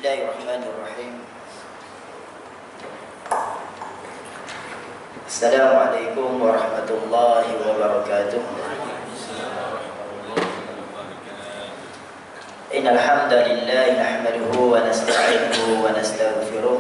Bismillahirrahmanirrahim. Assalamualaikum warahmatullahi wabarakatuh. Innal hamdalillah nahmaduhu wa nasta'inuhu wa nastaghfiruh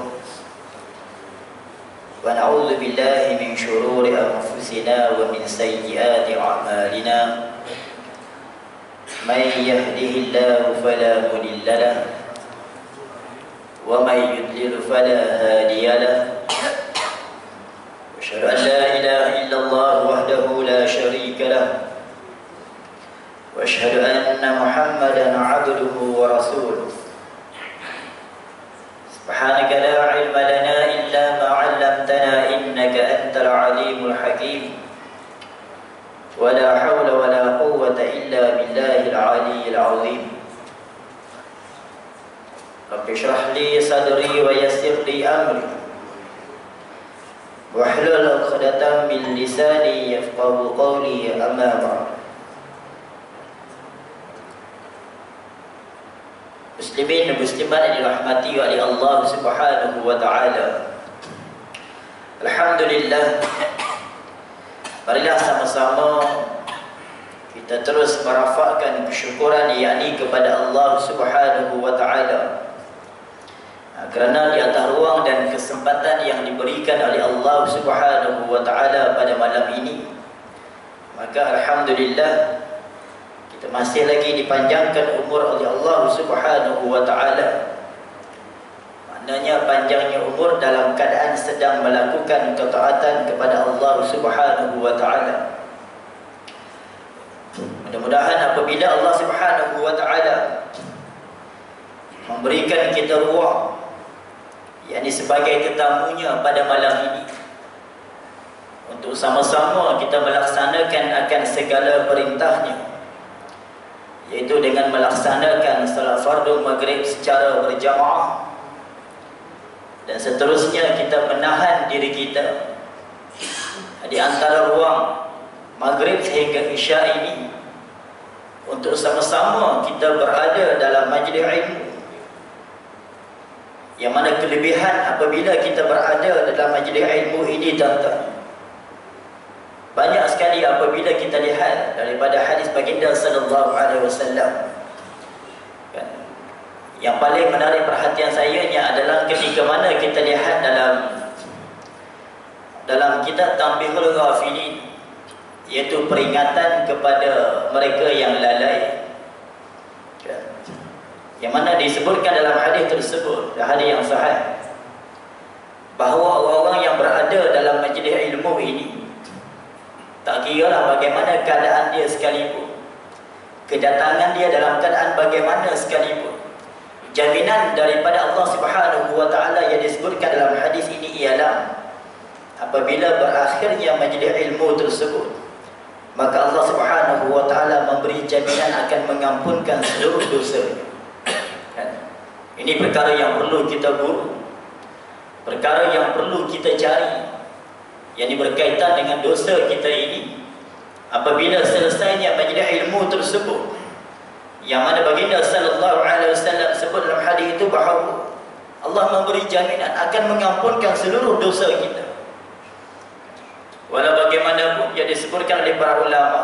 wa na'udzu billahi min shururi anfusina wa min sayyiati a'malina. May yahdihillahu fala mudilla lahu wa may yudlil fala hadiya lahu. Asyhadu an la ilaha illallah wahdahu la syarika lahu wa asyhadu anna Muhammadan 'abduhu wa rasuluh. Subhanaka la ilma lana illa ma 'allamtana innaka antal 'alimul hakim. Wa la hawla wa la quwwata illa billahil 'aliyyil 'azim. Rabbi shrah li sadri wa yassir li amri wahlul 'uqdatam min lisani yafqahu qawli, amma ba'd. Muslimin dan muslimat yang dirahmati oleh Allah Subhanahu wa taala. Alhamdulillah, marilah sama-sama kita terus merafakkan kesyukuran yakni kepada Allah Subhanahu wa taala. Kerana di atas ruang dan kesempatan yang diberikan oleh Allah Subhanahu wa taala pada malam ini, maka alhamdulillah kita masih lagi dipanjangkan umur oleh Allah Subhanahu wa taala. Maknanya panjangnya umur dalam keadaan sedang melakukan ketaatan kepada Allah Subhanahu wa taala. Mudah-mudahan apabila Allah Subhanahu wa taala memberikan kita ruang, yakni sebagai tetamunya pada malam ini, untuk sama-sama kita melaksanakan akan segala perintahnya, yaitu dengan melaksanakan salat fardu maghrib secara berjamaah, dan seterusnya kita menahan diri kita di antara ruang maghrib hingga isya ini untuk sama-sama kita berada dalam majlis ilmu. Yang mana kelebihan apabila kita berada dalam majlis ilmu ini, tuan-tuan, banyak sekali apabila kita lihat daripada hadis baginda sallallahu alaihi wasallam. Yang paling menarik perhatian saya adalah ketika mana kita lihat dalam kitab Tanbihul Ghafilin, iaitu peringatan kepada mereka yang lalai, yang mana disebutkan dalam hadis tersebut, hadis yang sahih, bahawa orang-orang yang berada dalam majlis ilmu ini, tak kiralah bagaimana keadaan dia sekalipun, kedatangan dia dalam keadaan bagaimana sekalipun, jaminan daripada Allah Subhanahu wa taala yang disebutkan dalam hadis ini ialah apabila berakhirnya majlis ilmu tersebut, maka Allah Subhanahu wa taala memberi jaminan akan mengampunkan seluruh dosa. Ini perkara yang perlu kita buru, perkara yang perlu kita cari, yang berkaitan dengan dosa kita ini. Apabila selesainya majlis ilmu tersebut, yang mana baginda sallallahu alaihi wasallam sebut dalam hadis itu bahawa Allah memberi jaminan akan mengampunkan seluruh dosa kita. Walau bagaimanapun yang disebutkan oleh para ulama,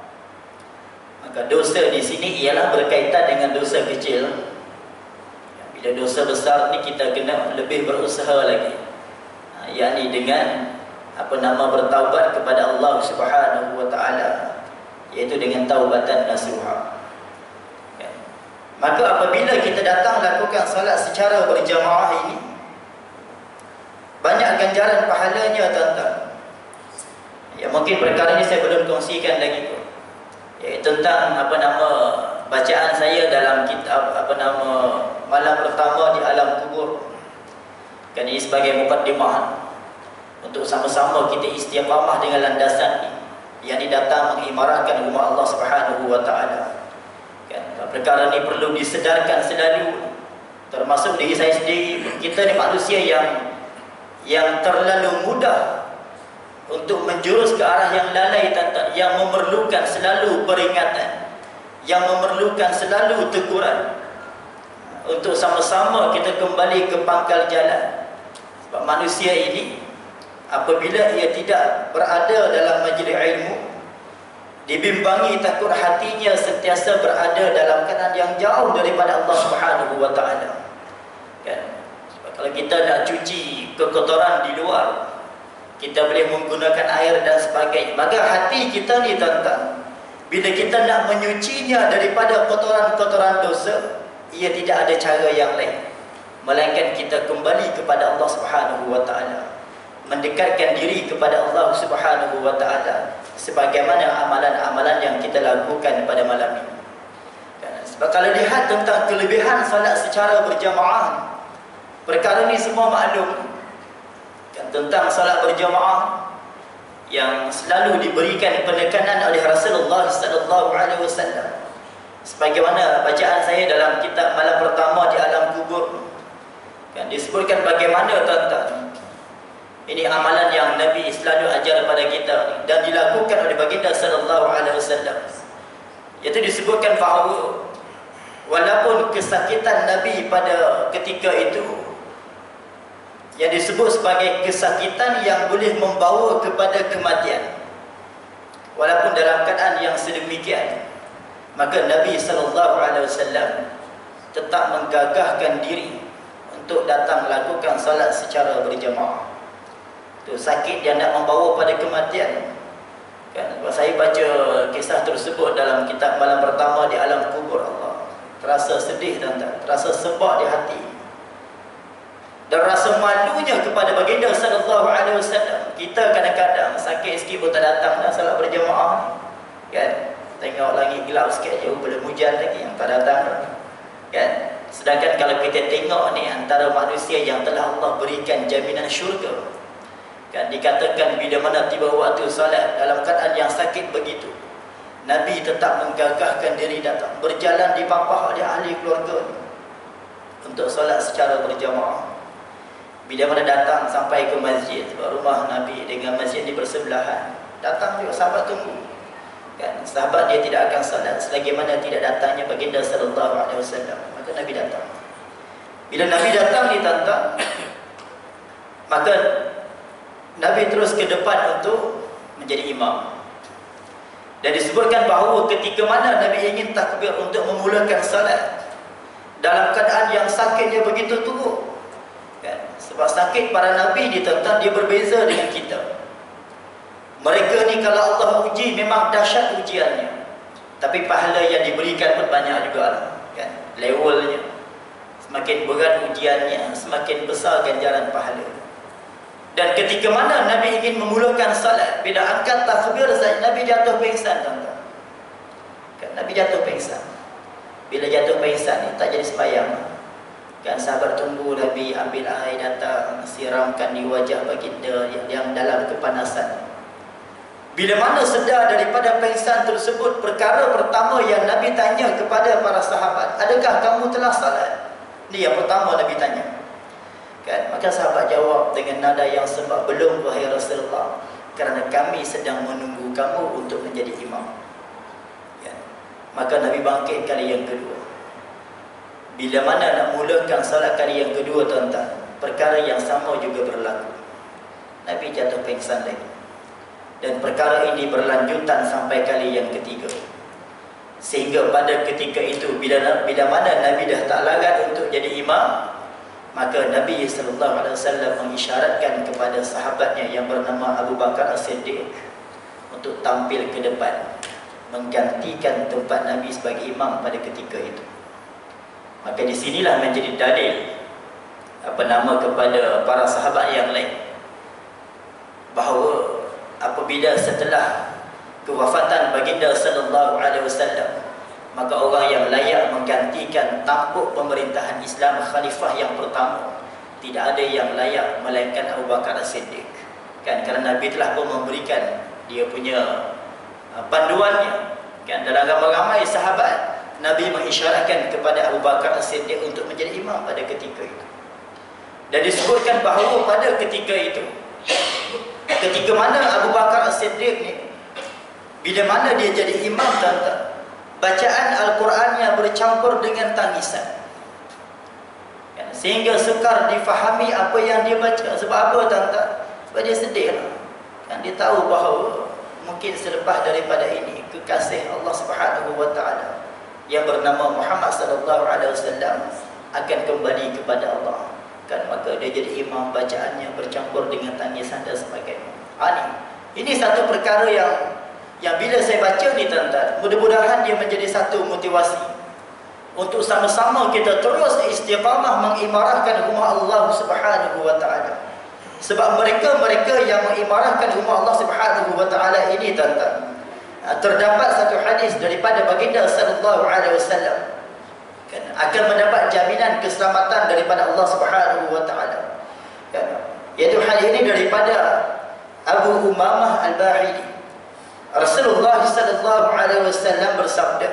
maka dosa di sini ialah berkaitan dengan dosa kecil. Bila dosa besar ni kita kena lebih berusaha lagi, yakni dengan bertaubat kepada Allah Subhanahu wa taala, iaitu dengan taubatan nasuha. Maka apabila kita datang lakukan salat secara berjamaah ini, banyak ganjaran pahalanya, tuan-tuan. Ya, mungkin perkara ini saya belum kongsikan lagi tu, iaitu tentang bacaan saya dalam kitab malam pertama di alam kubur. Kan ini sebagai mukaddimah untuk sama-sama kita istiqamah dengan landasan ini, yang datang mengimarahkan rumah Allah Subhanahu wa taala. Kan perkara ini perlu disedarkan selalu, termasuk diri saya sendiri. Kita ni manusia yang terlalu mudah untuk menjurus ke arah yang lalai, yang memerlukan selalu peringatan, yang memerlukan selalu teguran. untuk sama-sama kita kembali ke pangkal jalan. Sebab manusia ini apabila ia tidak berada dalam majlis ilmu, dibimbangi takut hatinya sentiasa berada dalam keadaan yang jauh daripada Allah Subhanahu wa taala. Kan? Sebab kalau kita nak cuci kekotoran di luar, kita boleh menggunakan air dan sebagainya. Maka hati kita ni tuan-tuan, bila kita nak menyucinya daripada kotoran-kotoran dosa, ia tidak ada cara yang lain melainkan kita kembali kepada Allah Subhanahu wa taala, mendekatkan diri kepada Allah Subhanahu wa taala sebagaimana amalan-amalan yang kita lakukan pada malam ini. Sebab kalau lihat tentang kelebihan salat secara berjamaah, perkara ini semua maklum. Tentang salat berjamaah yang selalu diberikan penekanan oleh Rasulullah sallallahu alaihi wasallam. Sebagaimana bacaan saya dalam kitab malam pertama di alam kubur, kan disebutkan bagaimana tuan-tuan, ini amalan yang Nabi selalu ajar kepada kita dan dilakukan oleh baginda sallallahu alaihi wasallam. Iaitu disebutkan bahawa walaupun kesakitan Nabi pada ketika itu yang disebut sebagai kesakitan yang boleh membawa kepada kematian, walaupun dalam keadaan yang sedemikian, maka Nabi sallallahu alaihi wasallam tetap menggagahkan diri untuk datang melakukan salat secara berjamaah. Tu sakit yang nak membawa pada kematian. Kan, saya baca kisah tersebut dalam kitab malam pertama di alam kubur, Allah, terasa sedih tuan-tuan, terasa sebab di hati. Dan rasa malunya kepada baginda sallallahu alaihi wasallam. Kita kadang-kadang sakit sikit pun tak datang dah salat berjamaah. Kan? Tengok langit gelap sikit je, belum hujan lagi yang tak datang. Kan? Sedangkan kalau kita tengok ni antara manusia yang telah Allah berikan jaminan syurga, kan, dikatakan bila mana tiba waktu salat dalam keadaan yang sakit begitu, Nabi tetap menggagahkan diri datang, berjalan dipapah oleh ahli keluarga untuk salat secara berjamaah. Bila mana datang sampai ke masjid, sebab rumah Nabi dengan masjid ni bersebelahan, datang juga sahabat tunggu. Kan, sahabat dia tidak akan salat selagi mana tidak datangnya baginda sallallahu alaihi wasallam. Maka Nabi datang. Bila Nabi datang ni tuan-tuan, maka Nabi terus ke depan untuk menjadi imam. Dan disebutkan bahawa ketika mana Nabi ingin takbir untuk memulakan salat, dalam keadaan yang sakitnya begitu teruk. Kan? Sebab sakit para Nabi ni tuan-tuan, dia berbeza dengan kita. Mereka ni kalau Allah uji memang dahsyat ujiannya, tapi pahala yang diberikan pun banyak juga, kan? Levelnya semakin berat ujiannya, semakin besar ganjaran pahala. Dan ketika mana Nabi ingin memulakan salat, bila angkat takbir saja Nabi jatuh pingsan, tuan-tuan. Kan, Nabi jatuh pingsan. Bila jatuh pingsan ni tak jadi sembahyang. Kan, sahabat tunggu Nabi ambil air datang, siramkan di wajah baginda yang dalam kepanasan. Bila mana sedar daripada pingsan tersebut, perkara pertama yang Nabi tanya kepada para sahabat, adakah kamu telah salat? Ini yang pertama Nabi tanya. Kan? Maka sahabat jawab dengan nada yang sembah, belum wahai Rasulullah, kerana kami sedang menunggu kamu untuk menjadi imam. Kan? Maka Nabi bangkit kali yang kedua. Bila mana nak mulakan salat kali yang kedua, tuan-tuan, perkara yang sama juga berlaku. Nabi jatuh pingsan lagi. Dan perkara ini berlanjutan sampai kali yang ketiga. Sehingga pada ketika itu, bila mana Nabi dah tak larat untuk jadi imam, maka Nabi SAW mengisyaratkan kepada sahabatnya yang bernama Abu Bakar As-Siddiq untuk tampil ke depan, menggantikan tempat Nabi sebagai imam pada ketika itu. Maka di sinilah menjadi dalil kepada para sahabat yang lain bahawa apabila setelah kewafatan baginda sallallahu alaihi wasallam, maka orang yang layak menggantikan tampuk pemerintahan Islam, khalifah yang pertama, tidak ada yang layak melainkan Abu Bakar As-Siddiq. Kan, kerana Nabi telah pun memberikan dia punya panduannya. Kan, dalam ramai-ramai sahabat, Nabi mengisyaratkan kepada Abu Bakar As-Siddiq untuk menjadi imam pada ketika itu. Dan disebutkan bahawa pada ketika itu, ketika mana Abu Bakar As-Siddiq ni, bila mana dia jadi imam, tuan-tuan, bacaan Al-Qurannya bercampur dengan tangisan. sehingga sukar difahami apa yang dia baca. Sebab apa tuan-tuan? Sebab dia sedih lah. Kan dia tahu bahawa mungkin selepas daripada ini kekasih Allah Subhanahu wa taala yang bernama Muhammad sallallahu alaihi wasallam akan kembali kepada Allah. Kan maka dia jadi imam, bacaannya bercampur dengan tangisan dan sebagainya. Ini satu perkara yang bila saya baca ni tuan-tuan, mudah-mudahan dia menjadi satu motivasi untuk sama-sama kita terus istiqamah mengimarahkan rumah Allah Subhanahu wa taala. Sebab mereka yang mengimarahkan rumah Allah Subhanahu wa taala ini tuan-tuan, terdapat satu hadis daripada baginda sallallahu alaihi wasallam, kan, akan mendapat jaminan keselamatan daripada Allah Subhanahu wa taala. Kan, iaitu hadis ini daripada Abu Umamah Al-Bahili. Rasulullah sallallahu alaihi wasallam bersabda,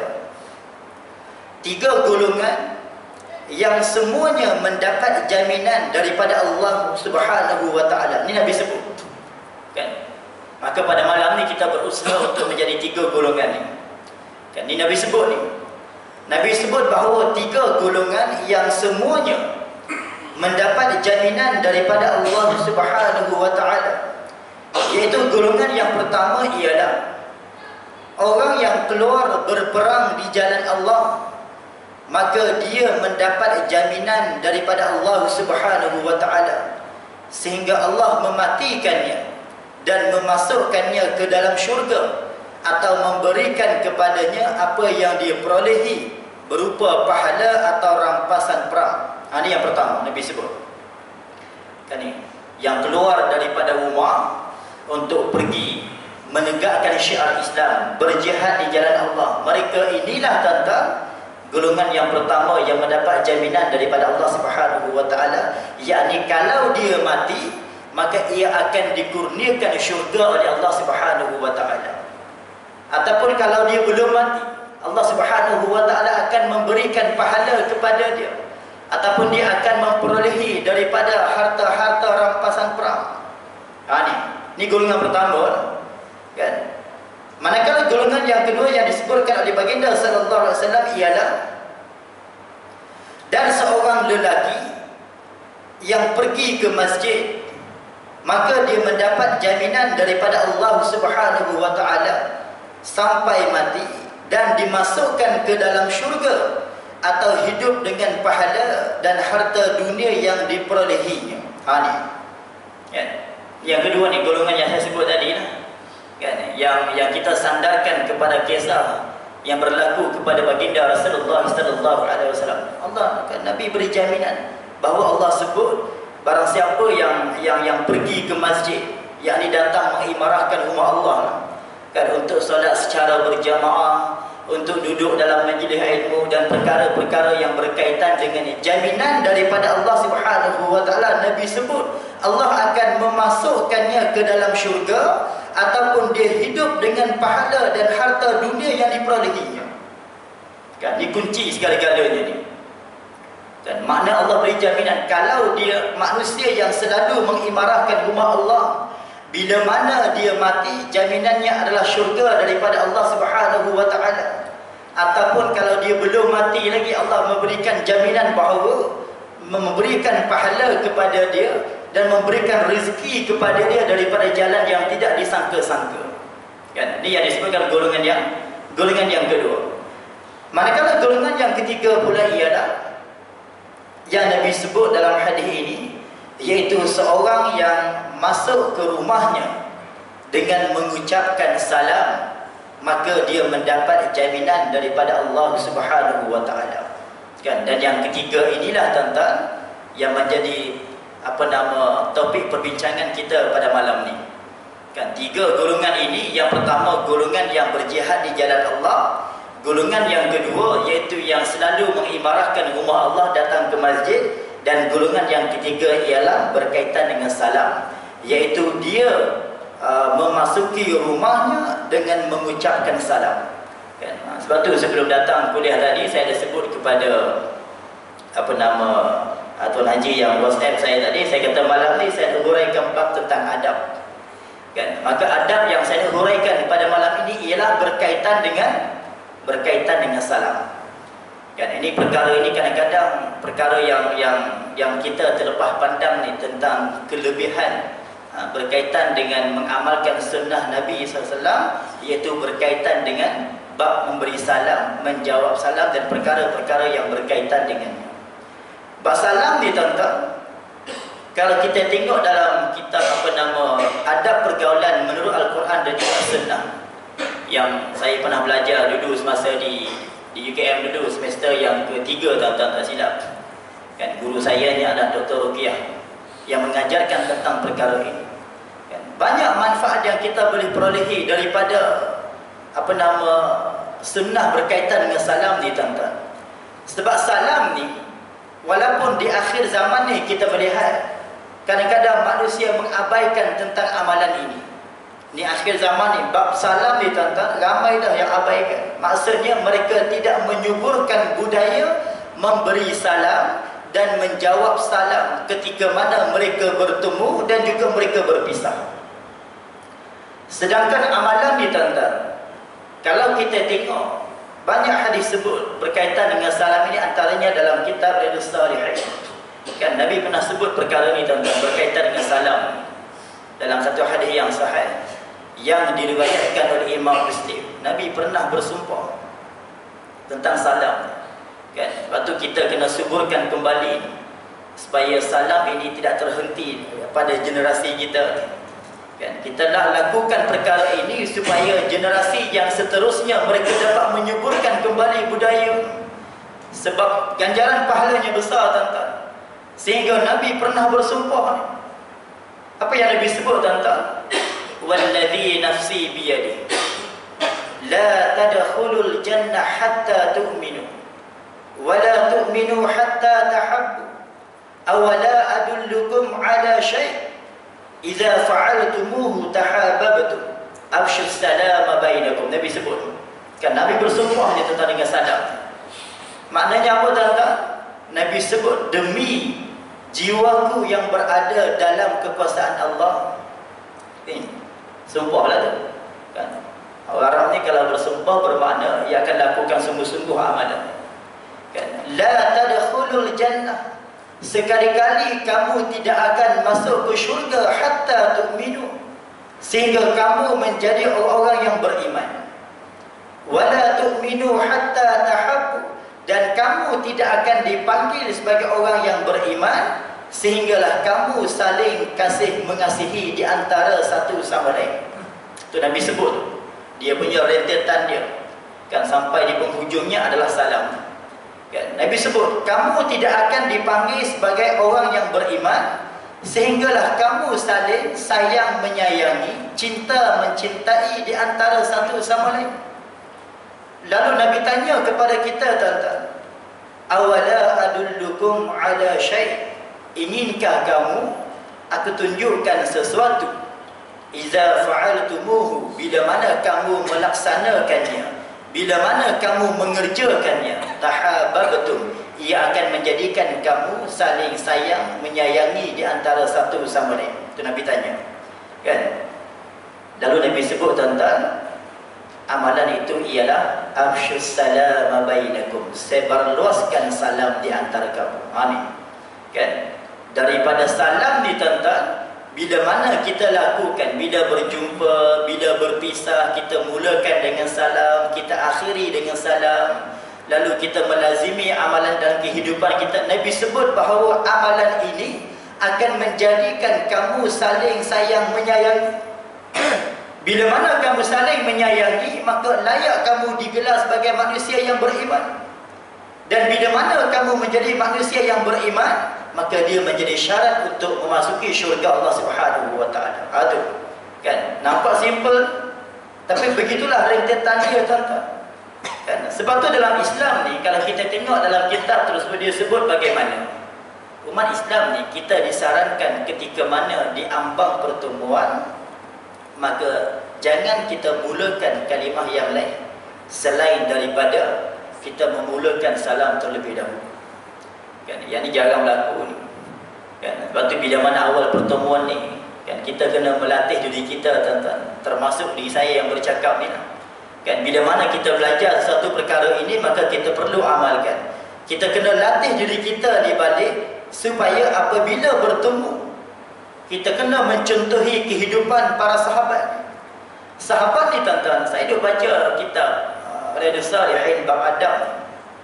3 golongan yang semuanya mendapat jaminan daripada Allah Subhanahu wa taala. Ini Nabi sebut. Kan? Maka pada malam ni kita berusaha untuk menjadi 3 golongan ni. Kan, ini Nabi sebut ni. Nabi sebut bahawa 3 golongan yang semuanya mendapat jaminan daripada Allah Subhanahu wa taala. Iaitu golongan yang pertama ialah orang yang keluar berperang di jalan Allah, maka dia mendapat jaminan daripada Allah Subhanahu wa taala sehingga Allah mematikannya dan memasukkannya ke dalam syurga atau memberikan kepadanya apa yang dia perolehi berupa pahala atau rampasan perang. Ini yang pertama Nabi sebut. Kan ni, yang keluar daripada rumah untuk pergi menegakkan syiar Islam, berjihad di jalan Allah. Mereka inilah tuan-tuan golongan yang pertama yang mendapat jaminan daripada Allah Subhanahu wa taala, yakni kalau dia mati maka ia akan dikurniakan syurga oleh Allah Subhanahu wa taala. Ataupun kalau dia belum mati, Allah Subhanahu wa taala akan memberikan pahala kepada dia, ataupun dia akan memperolehi daripada harta-harta rampasan perang. Ni golongan pertama, kan? Manakala golongan yang kedua yang disebutkan oleh baginda sallallahu alaihi wasallam ialah dan seorang lelaki yang pergi ke masjid, maka dia mendapat jaminan daripada Allah Subhanahu wa taala sampai mati dan dimasukkan ke dalam syurga atau hidup dengan pahala dan harta dunia yang diperolehinya. Ni. Ya. Yang kedua ni golongan yang saya sebut tadi lah. Kan, yang kita sandarkan kepada kisah yang berlaku kepada baginda Rasulullah sallallahu alaihi wasallam. Allah kan, Nabi beri jaminan bahawa Allah sebut barang siapa yang pergi ke masjid, yakni datang mengimarahkan rumah Allah kan, untuk solat secara berjamaah, untuk duduk dalam majlis ilmu dan perkara-perkara yang berkaitan dengan jaminan daripada Allah Subhanahu wa taala. Nabi sebut Allah akan memasukkannya ke dalam syurga ataupun dia hidup dengan pahala dan harta dunia yang diperolehinya. Kan, ini kunci segala-galanya ni. Dan makna Allah beri jaminan kalau dia manusia yang selalu mengimarahkan rumah Allah, bila mana dia mati, jaminannya adalah syurga daripada Allah Subhanahu wa taala. Ataupun kalau dia belum mati lagi, Allah memberikan jaminan bahawa memberikan pahala kepada dia dan memberikan rezeki kepada dia daripada jalan yang tidak disangka-sangka. Kan? Ini yang disebutkan golongan yang kedua. Manakala golongan yang ketiga pula ialah yang Nabi sebut dalam hadis ini, iaitu seorang yang masuk ke rumahnya dengan mengucapkan salam, maka dia mendapat jaminan daripada Allah Subhanahu wa taala. Kan? Dan yang ketiga inilah tuan-tuan yang menjadi topik perbincangan kita pada malam ni. Kan, 3 golongan ini, yang pertama golongan yang berjihad di jalan Allah, golongan yang kedua iaitu yang selalu mengimarahkan rumah Allah, datang ke masjid, dan golongan yang ketiga ialah berkaitan dengan salam, iaitu dia memasuki rumahnya dengan mengucapkan salam. Kan, sebab tu sebelum datang kuliah tadi saya ada sebut kepada Tuan Haji yang WhatsApp saya tadi, saya kata malam ni saya huraikan bab tentang adab. Kan? Maka adab yang saya huraikan pada malam ini ialah berkaitan dengan salam. Kan ini perkara ini kadang-kadang perkara yang kita terlepas pandang ni tentang kelebihan berkaitan dengan mengamalkan sunnah Nabi SAW, iaitu berkaitan dengan bab memberi salam, menjawab salam dan perkara-perkara yang berkaitan dengannya. Bab salam ni tuan-tuan, kalau kita tengok dalam kitab adab pergaulan menurut Al-Quran dan juga sunnah, yang saya pernah belajar dulu semasa di UKM dulu semester yang ketiga, tuan-tuan tak silap. Kan guru saya ni adalah Dr. Ruqiyah yang mengajarkan tentang perkara ini. Kan, banyak manfaat yang kita boleh perolehi daripada sunnah berkaitan dengan salam ni, tuan-tuan. Sebab salam ni, walaupun di akhir zaman ni kita melihat kadang-kadang manusia mengabaikan tentang amalan ini. Ni akhir zaman ni, bab salam ni tuan-tuan, ramai dah yang abaikan. Maksudnya mereka tidak menyuburkan budaya memberi salam dan menjawab salam ketika mana mereka bertemu dan juga mereka berpisah. Sedangkan amalan ni tuan-tuan, kalau kita tengok banyak hadis sebut berkaitan dengan salam ini, antaranya dalam kitab Riyadhus Shalihin. Kan Nabi pernah sebut perkara ni tuan-tuan, berkaitan dengan salam dalam satu hadis yang sahih yang diriwayatkan oleh Imam Muslim. Nabi pernah bersumpah tentang salam. Kan, sebab tu kita kena suburkan kembali supaya salam ini tidak terhenti pada generasi kita. Kan, kita nak lakukan perkara ini supaya generasi yang seterusnya mereka dapat menyuburkan kembali budaya. Sebab ganjaran pahalanya besar, tuan-tuan. Sehingga Nabi pernah bersumpah. Apa yang Nabi sebut, tuan-tuan? Walladhi nafsi biyadi la tadkhulul jannah hatta tu'minu wa la tu'minu hatta tahabbu aw la adullukum ala syai' idza fa'altumuhu tahabbabtum afshu salama bainakum. Nabi sebut. Kan Nabi bersumpah ni tentang dengan salam. Maknanya apa, tuan-tuan? Nabi sebut, demi jiwaku yang berada dalam kekuasaan Allah. Ini sumpahlah tu. Kan? Orang Arab ni kalau bersumpah bermakna ia akan lakukan sungguh-sungguh amalan. Kan? La tadkhulul jannah, sekali-kali kamu tidak akan masuk ke syurga hatta tu'minu, sehingga kamu menjadi orang-orang yang beriman. Wala tu'minu hatta tahabbu, dan kamu tidak akan dipanggil sebagai orang yang beriman sehinggalah kamu saling kasih mengasihi di antara satu sama lain. Itu Nabi sebut. Dia punya rentetan dia. Kan sampai di penghujungnya adalah salam. Kan Nabi sebut, kamu tidak akan dipanggil sebagai orang yang beriman sehinggalah kamu saling sayang menyayangi, cinta mencintai di antara satu sama lain. Lalu Nabi tanya kepada kita, tuan-tuan, awala adullukum ala syai', inginkah kamu aku tunjukkan sesuatu, iza fa'altumuhu, bila mana kamu melaksanakannya, bila mana kamu mengerjakannya, tahabbabtum, ia akan menjadikan kamu saling sayang menyayangi di antara satu sama lain. Itu Nabi tanya. Kan? Lalu Nabi sebut, tuan-tuan, amalan itu ialah afshus salama bainakum, sebarluaskan salam di antara kamu. Amin. Kan? Daripada salam ni, tuan-tuan, bila mana kita lakukan, bila berjumpa, bila berpisah, kita mulakan dengan salam, kita akhiri dengan salam, lalu kita melazimi amalan dalam kehidupan kita. Nabi sebut bahawa amalan ini akan menjadikan kamu saling sayang menyayangi. Bila mana kamu saling menyayangi, maka layak kamu digelar sebagai manusia yang beriman. Dan bila mana kamu menjadi manusia yang beriman, maka dia menjadi syarat untuk memasuki syurga Allah Subhanahu wa taala. Aduh. Kan? Nampak simple, tapi begitulah rentetan dia, tuan-tuan. Kan? Sebab tu dalam Islam ni, kalau kita tengok dalam kitab tersebut, dia sebut bagaimana umat Islam ni kita disarankan ketika mana di ambang pertemuan, maka jangan kita mulakan kalimah yang lain selain daripada kita memulakan salam terlebih dahulu. Kan, yang ni jarang berlaku ni. Kan, sebab tu bila mana awal pertemuan ni, kan, kita kena melatih diri kita, tuan-tuan, termasuk diri saya yang bercakap ni lah. Kan, bila mana kita belajar satu perkara ini, maka kita perlu amalkan. Kita kena latih diri kita di balik supaya apabila bertemu, kita kena mencontohi kehidupan para sahabat. Sahabat ni tuan-tuan, saya duk baca kitab Riyadhus Shalihin bab adab.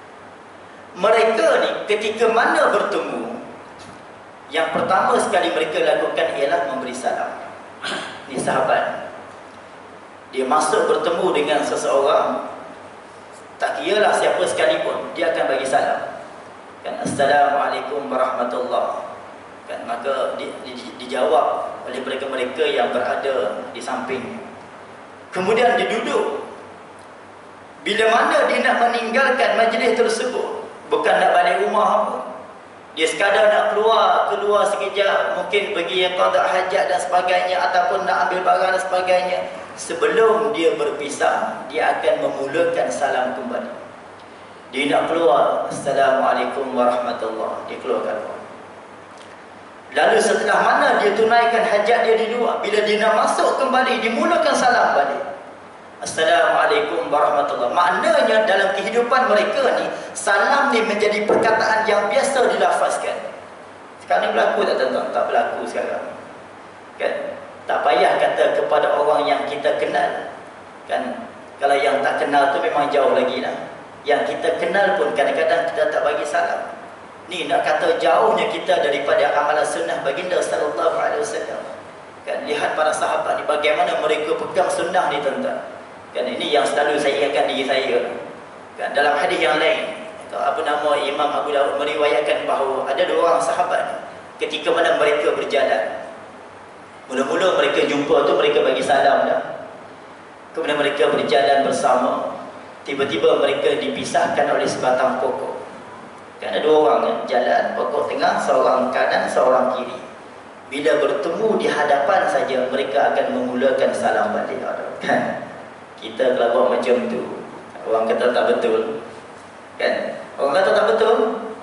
Mereka ni ketika mana bertemu, yang pertama sekali mereka lakukan ialah memberi salam. Ni sahabat. Dia masuk bertemu dengan seseorang, tak kiralah siapa sekalipun, dia akan bagi salam. Kan, Assalamualaikum warahmatullahi. Kan, maka dijawab oleh mereka-mereka yang berada di samping. Kemudian dia duduk. Bila mana dia nak meninggalkan majlis tersebut, bukan nak balik rumah pun, dia sekadar nak keluar sekejap, mungkin pergi qada hajat dan sebagainya, ataupun nak ambil barang dan sebagainya, sebelum dia berpisah, dia akan memulakan salam kembali. Dia nak keluar, Assalamualaikum warahmatullahi, dia keluarkan. Lalu setelah mana dia tunaikan hajat dia di luar, bila dia nak masuk kembali, dimulakan salam balik, Assalamualaikum warahmatullahi. Maknanya dalam kehidupan mereka ni, salam ni menjadi perkataan yang biasa dilafazkan. Sekarang ni berlaku tak tuan-tuan? Tak berlaku sekarang. Kan? Tak payah kata kepada orang yang kita kenal. Kan? Kalau yang tak kenal tu memang jauh lagi lah. Yang kita kenal pun kadang-kadang kita tak bagi salam. Ni nak kata jauhnya kita daripada amalan sunnah baginda sallallahu alaihi wasallam. Kan, lihat para sahabat ni bagaimana mereka pegang sunnah ni tuan-tuan. Kan, ini yang selalu saya ingatkan diri saya. Kan, dalam hadis yang lain, apa nama, Imam Abu Daud meriwayatkan bahawa ada dua orang sahabat ketika mana mereka berjalan. Mula-mula mereka jumpa tu mereka bagi salam dah. Kemudian mereka berjalan bersama. Tiba-tiba mereka dipisahkan oleh sebatang pokok. Kan ada dua orang kan, jalan, pokok tengah, seorang kanan, seorang kiri. Bila bertemu di hadapan saja, mereka akan memulakan salam balik. Kan? Kita kalau buat macam tu, orang kata tak betul. Kan? Orang kata tak betul.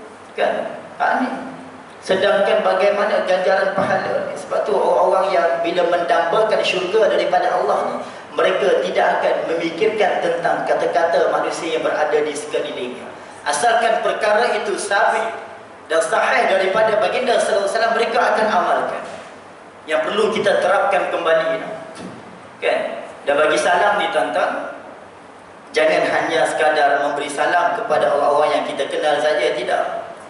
Kan? Ni. Sedangkan bagaimana ganjaran pahala ni? Sebab tu orang-orang yang bila mendambakan syurga daripada Allah ni, mereka tidak akan memikirkan tentang kata-kata manusia yang berada di sekelilingnya. Asalkan perkara itu sabit dan sahih daripada baginda sallallahu alaihi wasallam, mereka akan amalkan. Yang perlu kita terapkan kembali, kan? Dan bagi salam ni tuan-tuan, jangan hanya sekadar memberi salam kepada orang-orang yang kita kenal saja, tidak.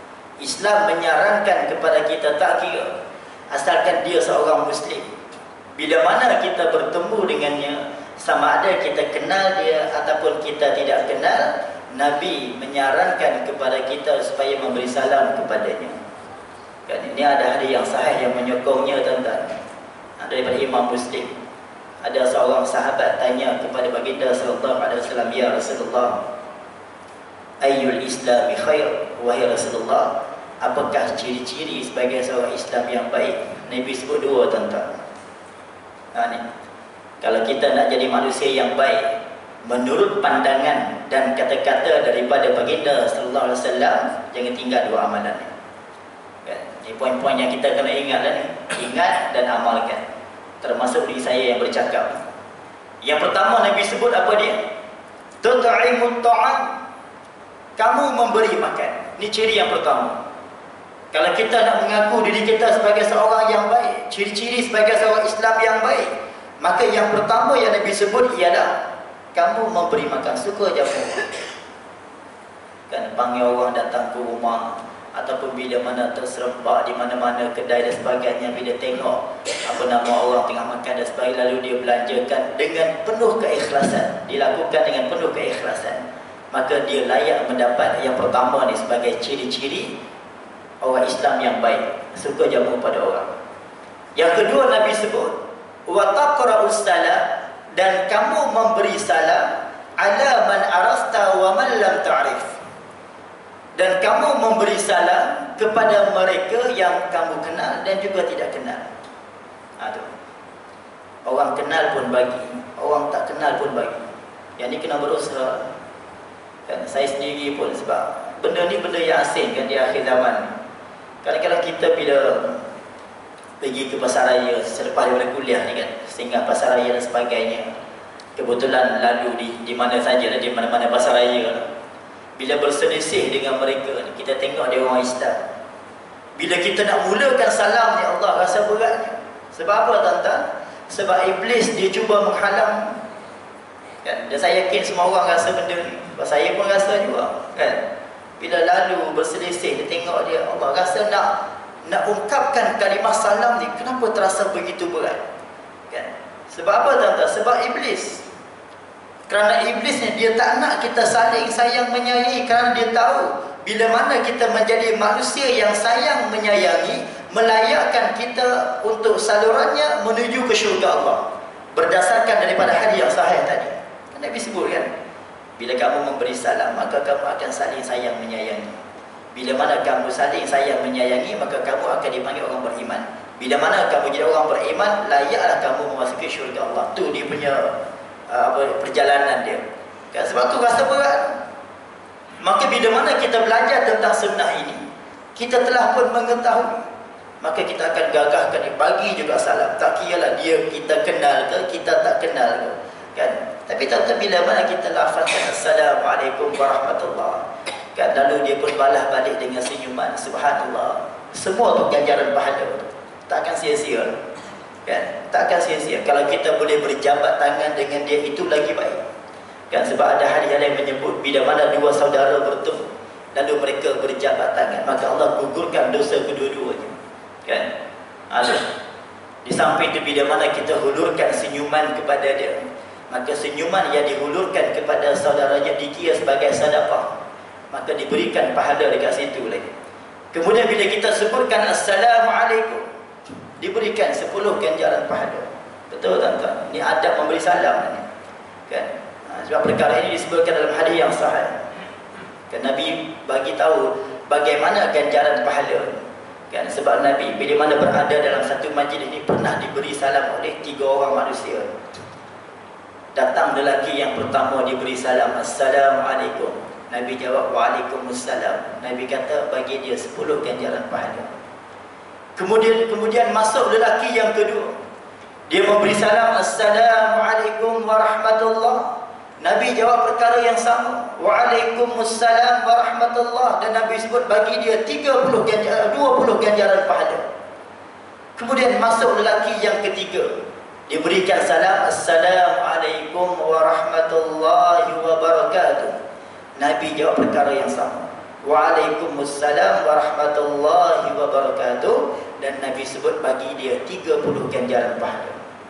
Islam menyarankan kepada kita, tak kira asalkan dia seorang Muslim, bila mana kita bertemu dengannya, sama ada kita kenal dia ataupun kita tidak kenal, Nabi menyarankan kepada kita supaya memberi salam kepadanya. Kan, ini ada hadis yang sahih yang menyokongnya tuan-tuan, daripada Imam Muslim. Ada seorang sahabat tanya kepada baginda sallallahu alaihi wasallam, ya Rasulullah, ayyul islami khair? Wahai Rasulullah, apakah ciri-ciri sebagai seorang Islam yang baik? Nabi sebut dua tuan-tuan. Ni, kalau kita nak jadi manusia yang baik menurut pandangan dan kata-kata daripada baginda sallallahu alaihi wasallam, jangan tinggal dua amalan ni. Kan? Ini poin-poin yang kita kena ingat lah ni. Ingat dan amalkan. Termasuk diri saya yang bercakap. Yang pertama Nabi sebut apa dia? Tut'imut ta'am. Kamu memberi makan. Ini ciri yang pertama. Kalau kita nak mengaku diri kita sebagai seorang yang baik, ciri-ciri sebagai seorang Islam yang baik, maka yang pertama yang Nabi sebut ialah kamu memberi makan. Suka jamu. Kan, panggil orang datang ke rumah, ataupun bila mana terserempak di mana-mana kedai dan sebagainya, bila tengok apa nama orang tengah makan dan sebagainya, lalu dia belanjakan dengan penuh keikhlasan, dilakukan dengan penuh keikhlasan, maka dia layak mendapat yang pertama ni sebagai ciri-ciri orang Islam yang baik, suka jamu pada orang. Yang kedua Nabi sebut, wa taqra'us salam, dan kamu memberi salam ala man arafta wa man lam ta'rif, dan kamu memberi salam kepada mereka yang kamu kenal dan juga tidak kenal. Orang kenal pun bagi, orang tak kenal pun bagi. Yang ni kena berusaha. Kan, saya sendiri pun, sebab benda ni benda yang asing kan di akhir zaman. Kadang-kadang kita bila pergi ke pasar raya selepas daripada kuliah ni kan, singgah pasar raya dan sebagainya, kebetulan lalu di mana saja, di mana-mana pasar raya, bila berselisih dengan mereka ni, kita tengok dia orang Islam. Bila kita nak mulakan salam ni, Allah rasa beratnya. Sebab apa tuan-tuan? Sebab iblis dia cuba menghalang, kan? Dan saya yakin semua orang rasa benda ni. Sebab saya pun rasa juga, kan? Bila lalu berselisih, dia tengok dia, Allah rasa nak ungkapkan kalimah salam ni, kenapa terasa begitu berat, kan? Sebab apa tuan-tuan? Sebab iblis. Kerana iblis ni dia tak nak kita saling sayang menyayangi, kerana dia tahu bila mana kita menjadi manusia yang sayang menyayangi, melayakkan kita untuk salurannya menuju ke syurga Allah, berdasarkan daripada hadis yang sahih tadi. Kan Nabi sebut, kan, bila kamu memberi salam, maka kamu akan saling sayang menyayangi. Bila mana kamu saling sayang menyayangi, maka kamu akan dipanggil orang beriman. Bila mana kamu jadi orang beriman, layaklah kamu memasuki syurga Allah. Tu dia punya perjalanan dia, kan? Sebab tu rasa berat. Maka bila mana kita belajar tentang sunnah ini, kita telah pun mengetahui, maka kita akan gagahkan, bagi juga salam. Tak kiralah dia kita kenal ke, kita tak kenal ke, kan? Tapi tetap bila mana kita lafazkan Assalamualaikum warahmatullahi, kan, lalu dia pun balas balik dengan senyuman, subhanallah, semua tu ganjaran pahala tu, tak akan sia-sia, kan? Tak akan sia-sia. Kalau kita boleh berjabat tangan dengan dia, itu lagi baik, kan? Sebab ada hadis yang menyebut bila mana dua saudara bertemu lalu mereka berjabat tangan, maka Allah gugurkan dosa kedua-duanya, kan? Di samping itu, bila mana kita hulurkan senyuman kepada dia, maka senyuman yang dihulurkan kepada saudaranya dikira sebagai sedekah, maka diberikan pahala dekat situ lagi. Kemudian bila kita sebutkan Assalamualaikum, diberikan 10 ganjaran pahala. Betul tuan-tuan? Ini adab memberi salam ni, kan? Sebab perkara ini disebutkan dalam hadis yang sahih, kan? Nabi bagi tahu bagaimana ganjaran pahala, kan? Sebab Nabi bila mana berada dalam satu majlis ini pernah diberi salam oleh 3 orang manusia. Datang lelaki yang pertama diberi salam, Assalamualaikum. Nabi jawab, Waalaikumsalam. Nabi kata bagi dia 10 ganjaran pahala. Kemudian masuk lelaki yang kedua, dia memberi salam, Assalamualaikum warahmatullahi. Nabi jawab perkara yang sama, Waalaikumsalam warahmatullahi. Dan Nabi sebut bagi dia 20 ganjaran pahala. Kemudian masuk lelaki yang ketiga, diberikan salam, Assalamualaikum warahmatullahi wabarakatuh. Nabi jawab perkara yang sama, Waalaikumsalam warahmatullahi wabarakatuh. Dan Nabi sebut bagi dia 30 ganjaran pahala.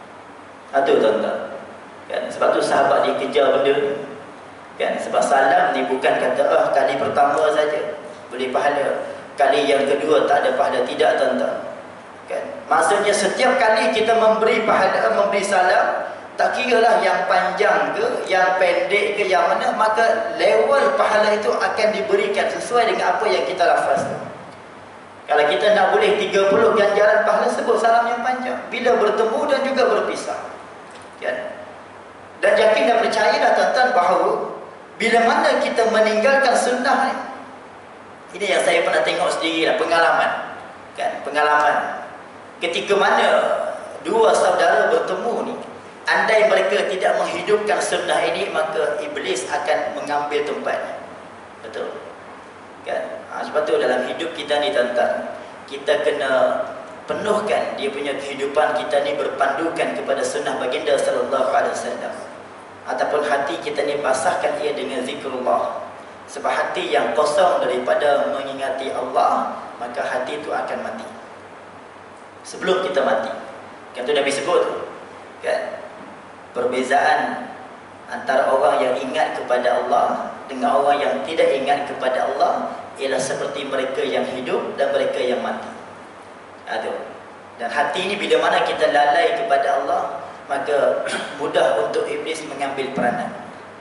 Itu tuan-tuan, kan? Sebab tu sahabat dia kejar benda ni, kan? Sebab salam ni bukan kata kali pertama saja boleh pahala, kali yang kedua tak ada pahala. Tidak tuan-tuan, kan? Maksudnya setiap kali kita memberi pahala, memberi salam, tak kiralah yang panjang ke, yang pendek ke, yang mana, maka level pahala itu akan diberikan sesuai dengan apa yang kita lafazkan. Kalau kita nak boleh 30 ganjaran pahala, sebut salam yang panjang bila bertemu dan juga berpisah, kan? Dan yakin dan percayalah tuan-tuan bahawa bila mana kita meninggalkan sunnah ni, ini yang saya pernah tengok sendiri lah, pengalaman, kan? Pengalaman ketika mana 2 saudara bertemu ni, andai mereka tidak menghidupkan sunnah ini, maka iblis akan mengambil tempatnya. Betul, kan? Sebab tu dalam hidup kita ni tuan-tuan, kita kena penuhkan dia punya kehidupan kita ni berpandukan kepada sunnah baginda sallallahu alaihi wasallam. Ataupun hati kita ni basahkan ia dengan zikrullah. Sebab hati yang kosong daripada mengingati Allah, maka hati itu akan mati sebelum kita mati. Kan tu Nabi sebut, kan, perbezaan antara orang yang ingat kepada Allah dengan orang yang tidak ingat kepada Allah ialah seperti mereka yang hidup dan mereka yang mati. Dan hati ini bila mana kita lalai kepada Allah, maka mudah untuk iblis mengambil peranan.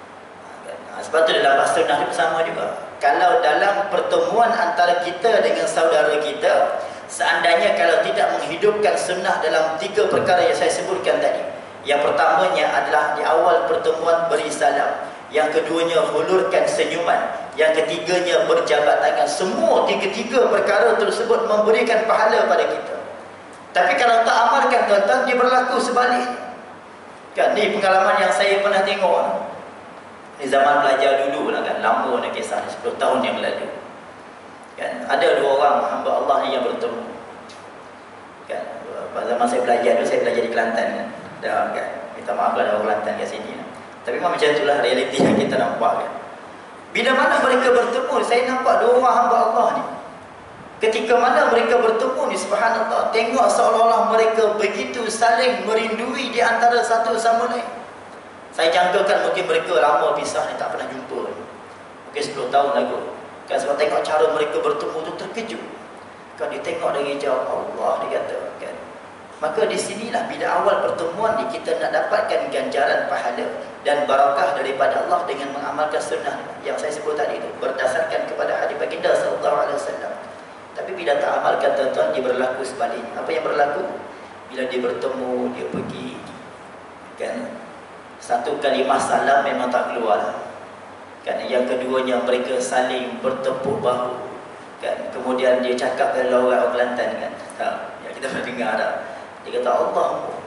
Sebab tu dalam bahasa sunnah sama juga. Kalau dalam pertemuan antara kita dengan saudara kita, seandainya kalau tidak menghidupkan sunnah dalam 3 perkara yang saya sebutkan tadi, yang pertamanya adalah di awal pertemuan beri salam, yang keduanya hulurkan senyuman, yang ketiganya berjabat tangan. Semua 3 perkara tersebut memberikan pahala pada kita. Tapi kalau tak amalkan tuan-tuan, dia berlaku sebaliknya, kan? Ni pengalaman yang saya pernah tengok. Ni zaman belajar dulu lah, kan? lama nak kisah ni, 10 tahun yang lalu. Kan, ada 2 orang hamba Allah ni yang bertemu. Kan, pada zaman saya belajar tu, saya belajar di Kelantan kan. Dah kan. Minta maaf lah ada orang Kelantan kat sini. Tapi memang macam itulah realiti yang kita nampak kan. Bila mana mereka bertemu, saya nampak 2 orang hamba Allah ni. Ketika mana mereka bertemu ni, subhanallah, tengok seolah-olah mereka begitu saling merindui di antara satu sama lain. Saya jangkakan mungkin mereka lama pisah ni, tak pernah jumpa. Mungkin 10 tahun lalu. Kan, sebab tengok cara mereka bertemu tu terkejut. Kan dia tengok dari jauh, Allah dia kata kan. Maka di sinilah bila awal pertemuan ni kita nak dapatkan ganjaran pahala dan barakah daripada Allah dengan mengamalkan sunnah yang saya sebut tadi itu berdasarkan kepada hadis baginda sallallahu alaihi wasallam. Tapi bila tak amalkan tuan-tuan, dia berlaku sebaliknya. Apa yang berlaku? Bila dia bertemu, dia pergi kan, satu kalimah salam memang tak keluar kan. Yang keduanya mereka saling bertepuk bahu kan. Kemudian dia cakap dengan orang Kelantan kan, yang kita pernah dengar dah. Dia kata, Allah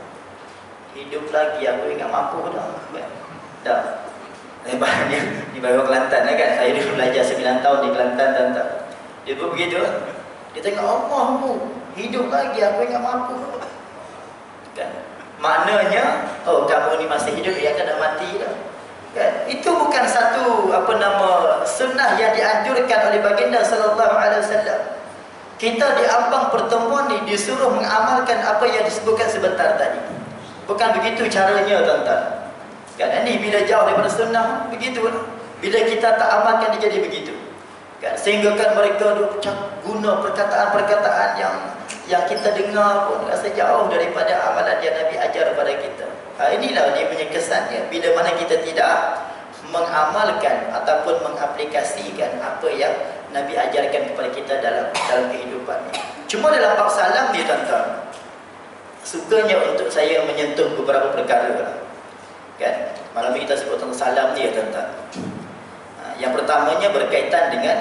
hidup lagi, aku ingat mampu dah kan. Dah hebatnya di bawah Kelantan kan. Saya dulu belajar 9 tahun di Kelantan dan tak. Dia pun begitu. Dia tengok Allahmu hidup lagi, aku ingat mampu kan. Maknanya, oh kamu ni masih hidup, ya kan dah mati dah kan. Itu bukan satu sunnah yang dianjurkan oleh baginda sallallahu alaihi wasallam. Kita di ambang pertemuan ni disuruh mengamalkan apa yang disebutkan sebentar tadi. Bukan begitu caranya tuan-tuan kan. Ini bila jauh daripada sunnah begitu. Bila kita tak amalkan dia jadi begitu kan, sehingga kan mereka guna perkataan-perkataan yang kita dengar pun rasa jauh daripada amalan yang Nabi ajar kepada kita. Inilah dia punya kesannya bila mana kita tidak mengamalkan ataupun mengaplikasikan apa yang Nabi ajarkan kepada kita dalam kehidupan ni. Cuma dalam bab salam ni tuan-tuan, sukanya untuk saya menyentuh beberapa perkara kan. Malam ni kita sebut tentang salam ni ya tuan-tuan. Yang pertamanya berkaitan dengan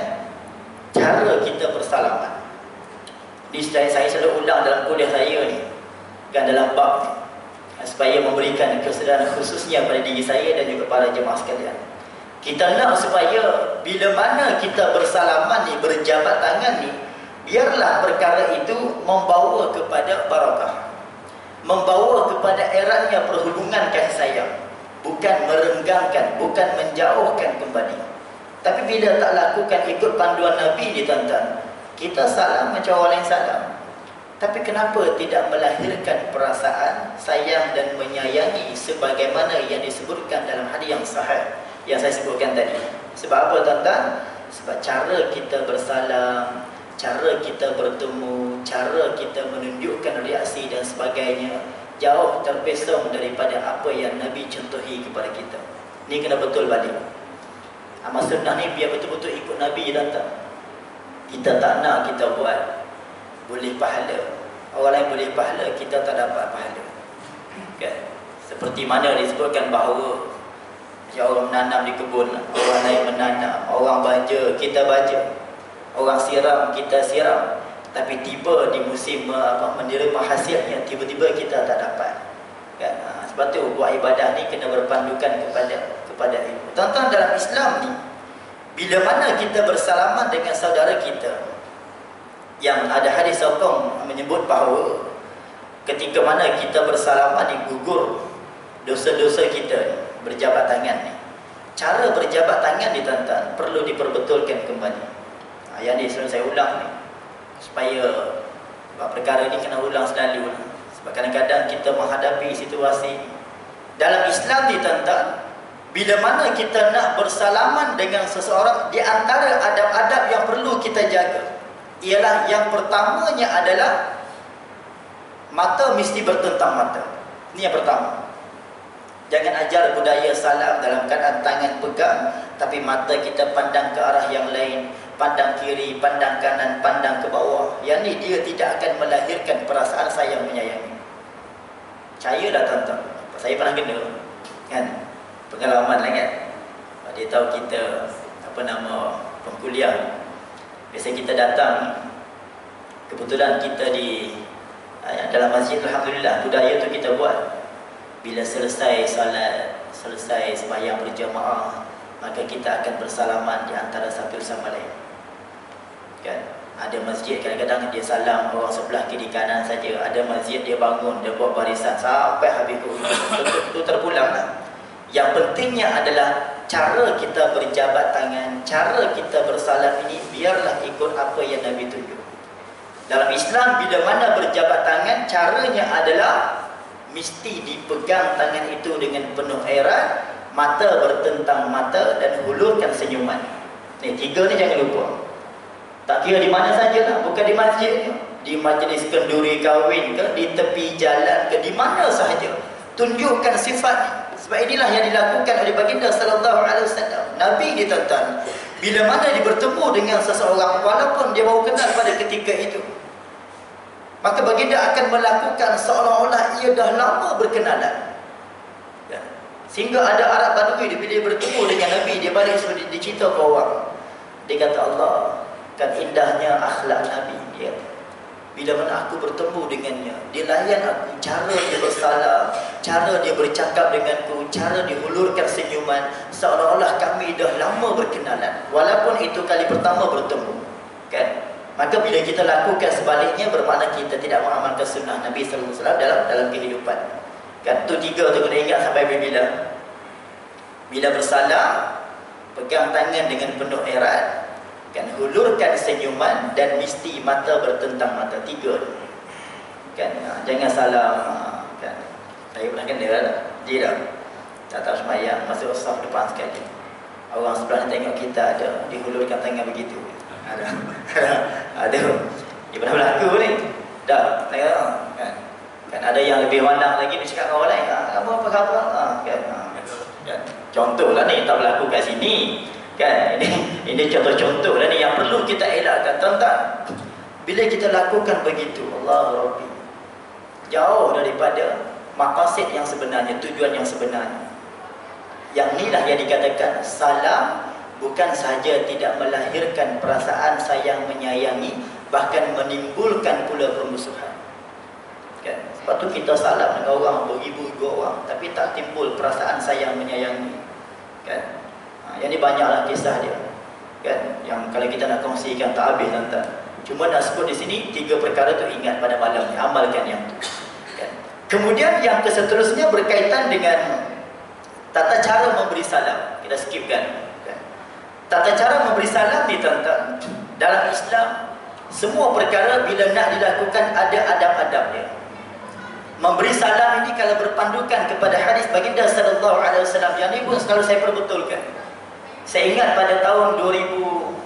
cara kita bersalaman. Ini saya selalu ulang dalam kuliah saya ni kan, dalam bab ni, supaya memberikan kesedaran khususnya pada diri saya dan juga para jemaah sekalian. Kita nak supaya bila mana kita bersalaman ni, berjabat tangan ni, biarlah perkara itu membawa kepada barakah, membawa kepada eratnya perhubungan kasih sayang, bukan merenggangkan, bukan menjauhkan kembali. Tapi bila tak lakukan ikut panduan Nabi ni tuan-tuan, kita salam macam orang lain salam. Tapi kenapa tidak melahirkan perasaan sayang dan menyayangi sebagaimana yang disebutkan dalam hadis yang sahih yang saya sebutkan tadi? Sebab apa tuan-tuan? Sebab cara kita bersalam, cara kita bertemu, cara kita menunjukkan reaksi dan sebagainya jauh terpesong daripada apa yang Nabi contohi kepada kita. Ni kena betul balik. Amal sunnah ni biar betul-betul ikut Nabi tuan-tuan. Kita tak nak kita buat boleh pahala, orang lain boleh pahala, kita tak dapat pahala kan. Seperti mana disebutkan bahawa orang menanam di kebun, orang lain menanam, orang baja, kita baja, orang siram, kita siram, tapi tiba di musim menerima hasilnya, tiba-tiba kita tak dapat kan. Sebab tu buat ibadah ni kena berpandukan kepada ilmu. Tuan-tuan, dalam Islam ni, bila mana kita bersalaman dengan saudara kita, yang ada hadis sokong menyebut bahawa ketika mana kita bersalaman ni gugur dosa-dosa kita, berjabat tangan ni. Cara berjabat tangan ni tuan-tuan perlu diperbetulkan kembali. Yang ni selalu saya ulang ni, supaya perkara ni kena ulang selalu. Sebab kadang-kadang kita menghadapi situasi dalam Islam ni tuan-tuan, bila mana kita nak bersalaman dengan seseorang, di antara adab-adab yang perlu kita jaga ialah yang pertamanya adalah mata mesti bertentang mata. Ini yang pertama. Jangan ajar budaya salam dalam keadaan tangan pegang, tapi mata kita pandang ke arah yang lain, pandang kiri, pandang kanan, pandang ke bawah. Yang ni dia tidak akan melahirkan perasaan sayang menyayangi. Percayalah tuan-tuan, saya pernah kena kan, pengalaman lah kan. Dia tahu kita pengkuliah. Biasa kita datang, kebetulan kita di dalam masjid, alhamdulillah budaya tu kita buat. Bila selesai salat, selesai sembahyang berjamaah, maka kita akan bersalaman di antara satu sama lain. Kan? Ada masjid kadang-kadang dia salam orang sebelah kiri kanan saja. Ada masjid dia bangun, dia buat barisan sampai habis itu terpulanglah. Yang pentingnya adalah cara kita berjabat tangan, cara kita bersalam ini biarlah ikut apa yang Nabi tunjuk. Dalam Islam bila mana berjabat tangan, caranya adalah mesti dipegang tangan itu dengan penuh erat, mata bertentang mata dan hulurkan senyuman. Ni 3 ni jangan lupa. Tak kira di mana sajalah, bukan di masjid, di majlis kenduri kahwin ke, di tepi jalan ke, di mana sahaja. Tunjukkan sifat ni. Sebab inilah yang dilakukan oleh baginda sallallahu alaihi wasallam. Nabi ditentang bila mana dia bertemu dengan seseorang walaupun dia baru kenal pada ketika itu, maka baginda akan melakukan seolah-olah ia dah lama berkenalan. Ya. Sehingga ada Arab Badui bila dia bertemu dengan Nabi, dia balik suruh dicerita ke orang. Dia kata, Allah, kan indahnya akhlak Nabi. Dia bila mana aku bertemu dengannya, dia layan aku, cara dia bersalam, cara dia bercakap denganku, cara dia hulurkan senyuman, seolah-olah kami dah lama berkenalan walaupun itu kali pertama bertemu. Kan? Maka bila kita lakukan sebaliknya, bermakna kita tidak mengamalkan sunnah Nabi sallallahu alaihi wasallam dalam kehidupan. Kan tu 3 tu kena ingat sampai bila. Bila bersalam, pegang tangan dengan penuh erat, kan, hulurkan senyuman dan mesti mata bertentang mata. 3 kan, jangan salam. Kan, saya pernah kena lah. Dia dah tak tahu semayang, masuk saf depan sekali, orang sebelah ni tengok kita ada dihulurkan tangan begitu. Ada dia pernah berlaku ni. Dah tengok kan. Kan ada yang lebih mandang lagi, dia cakap orang lain, apa khabar kan. Kan contohlah ni tak berlaku kat sini. Kan, ini contoh-contoh lah ni yang perlu kita elakkan, tuan-tuan. Bila kita lakukan begitu, Allah Rabbi, jauh daripada maqasid yang sebenarnya, tujuan yang sebenarnya. Yang inilah yang dikatakan salam bukan sahaja tidak melahirkan perasaan sayang menyayangi, bahkan menimbulkan pula permusuhan. Kan? Sebab tu kita salam dengan orang beribu-ribu orang, tapi tak timbul perasaan sayang menyayangi. Kan? Yang ni banyaklah kisah dia. Kan? Yang kalau kita nak kongsikan tak habis, tuan-tuan. Cuma nak sebut di sini 3 perkara tu, ingat pada malam ni, amalkan yang tu. Kan? Kemudian yang keseterusnya berkaitan dengan tata cara memberi salam. Kita skipkan. Kan? Tata cara memberi salam ni, tuan-tuan, dalam Islam semua perkara bila nak dilakukan ada adab-adab dia. Memberi salam ini kalau berpandukan kepada hadis baginda sallallahu alaihi wasallam, yang ni pun selalu saya perbetulkan. Saya ingat pada tahun 2005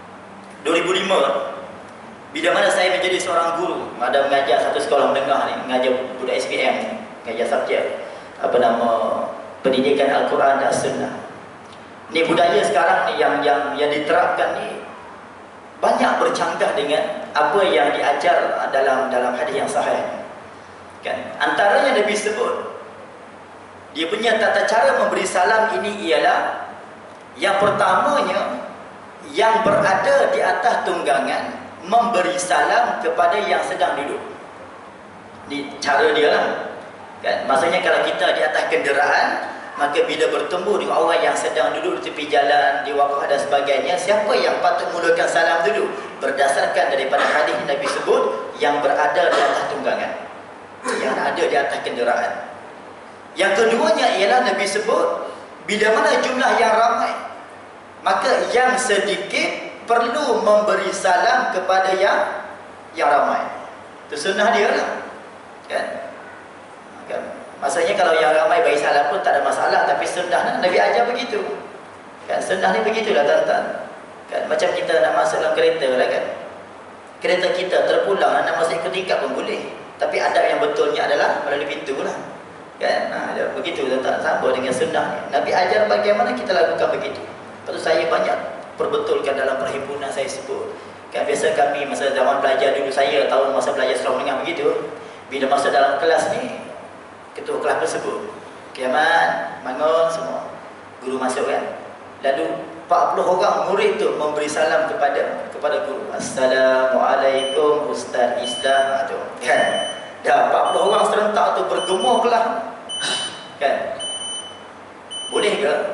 bila mana saya menjadi seorang guru, ada mengajar satu sekolah menengah ni, mengajar budak SPM, mengajar subjek apa nama pendidikan Al-Quran dan Sunnah. Ni budaya sekarang ni yang diterapkan ni banyak bercanggah dengan apa yang diajar dalam hadis yang sahih. Kan? Antaranya Nabi sebut, dia punya tata cara memberi salam ini ialah, yang pertamanya, yang berada di atas tunggangan memberi salam kepada yang sedang duduk. Ini cara dia lah. Kan? Maksudnya kalau kita di atas kenderaan, maka bila bertemu dengan orang yang sedang duduk di tepi jalan, di wakaf dan sebagainya, siapa yang patut mulakan salam dulu? Berdasarkan daripada hadis Nabi sebut, yang berada di atas tunggangan, yang ada di atas kenderaan. Yang keduanya ialah Nabi sebut, bila mana jumlah yang ramai, maka yang sedikit perlu memberi salam kepada yang ramai. Itu sunnah dia lah. Kan? Kan? Maksudnya kalau yang ramai bagi salam pun tak ada masalah, tapi sunnah Nabi ajar begitu. Kan? Sunnah ni begitulah, tuan-tuan. Kan? Macam kita nak masuk dalam kereta lah kan. Kereta kita terpulang, nak masuk ke tingkat pun boleh. Tapi adab yang betulnya adalah melalui pintu lah. Kan? Begitu, tuan-tuan. Sama dengan sunnah ni. Nabi ajar bagaimana kita lakukan begitu. Lepas tu saya banyak perbetulkan dalam perhimpunan saya sebut. Kan biasa kami masa zaman belajar dulu, saya tahun masa belajar sekolah menengah begitu, bila masuk dalam kelas ni, ketua kelas tersebut, kiamat, bangun semua, guru masuk kan, lalu 40 orang murid tu memberi salam kepada guru. Assalamualaikum Ustaz Islam tu. Kan? Dah 40 orang serentak tu bergemur kelas. Kan? Boleh ke?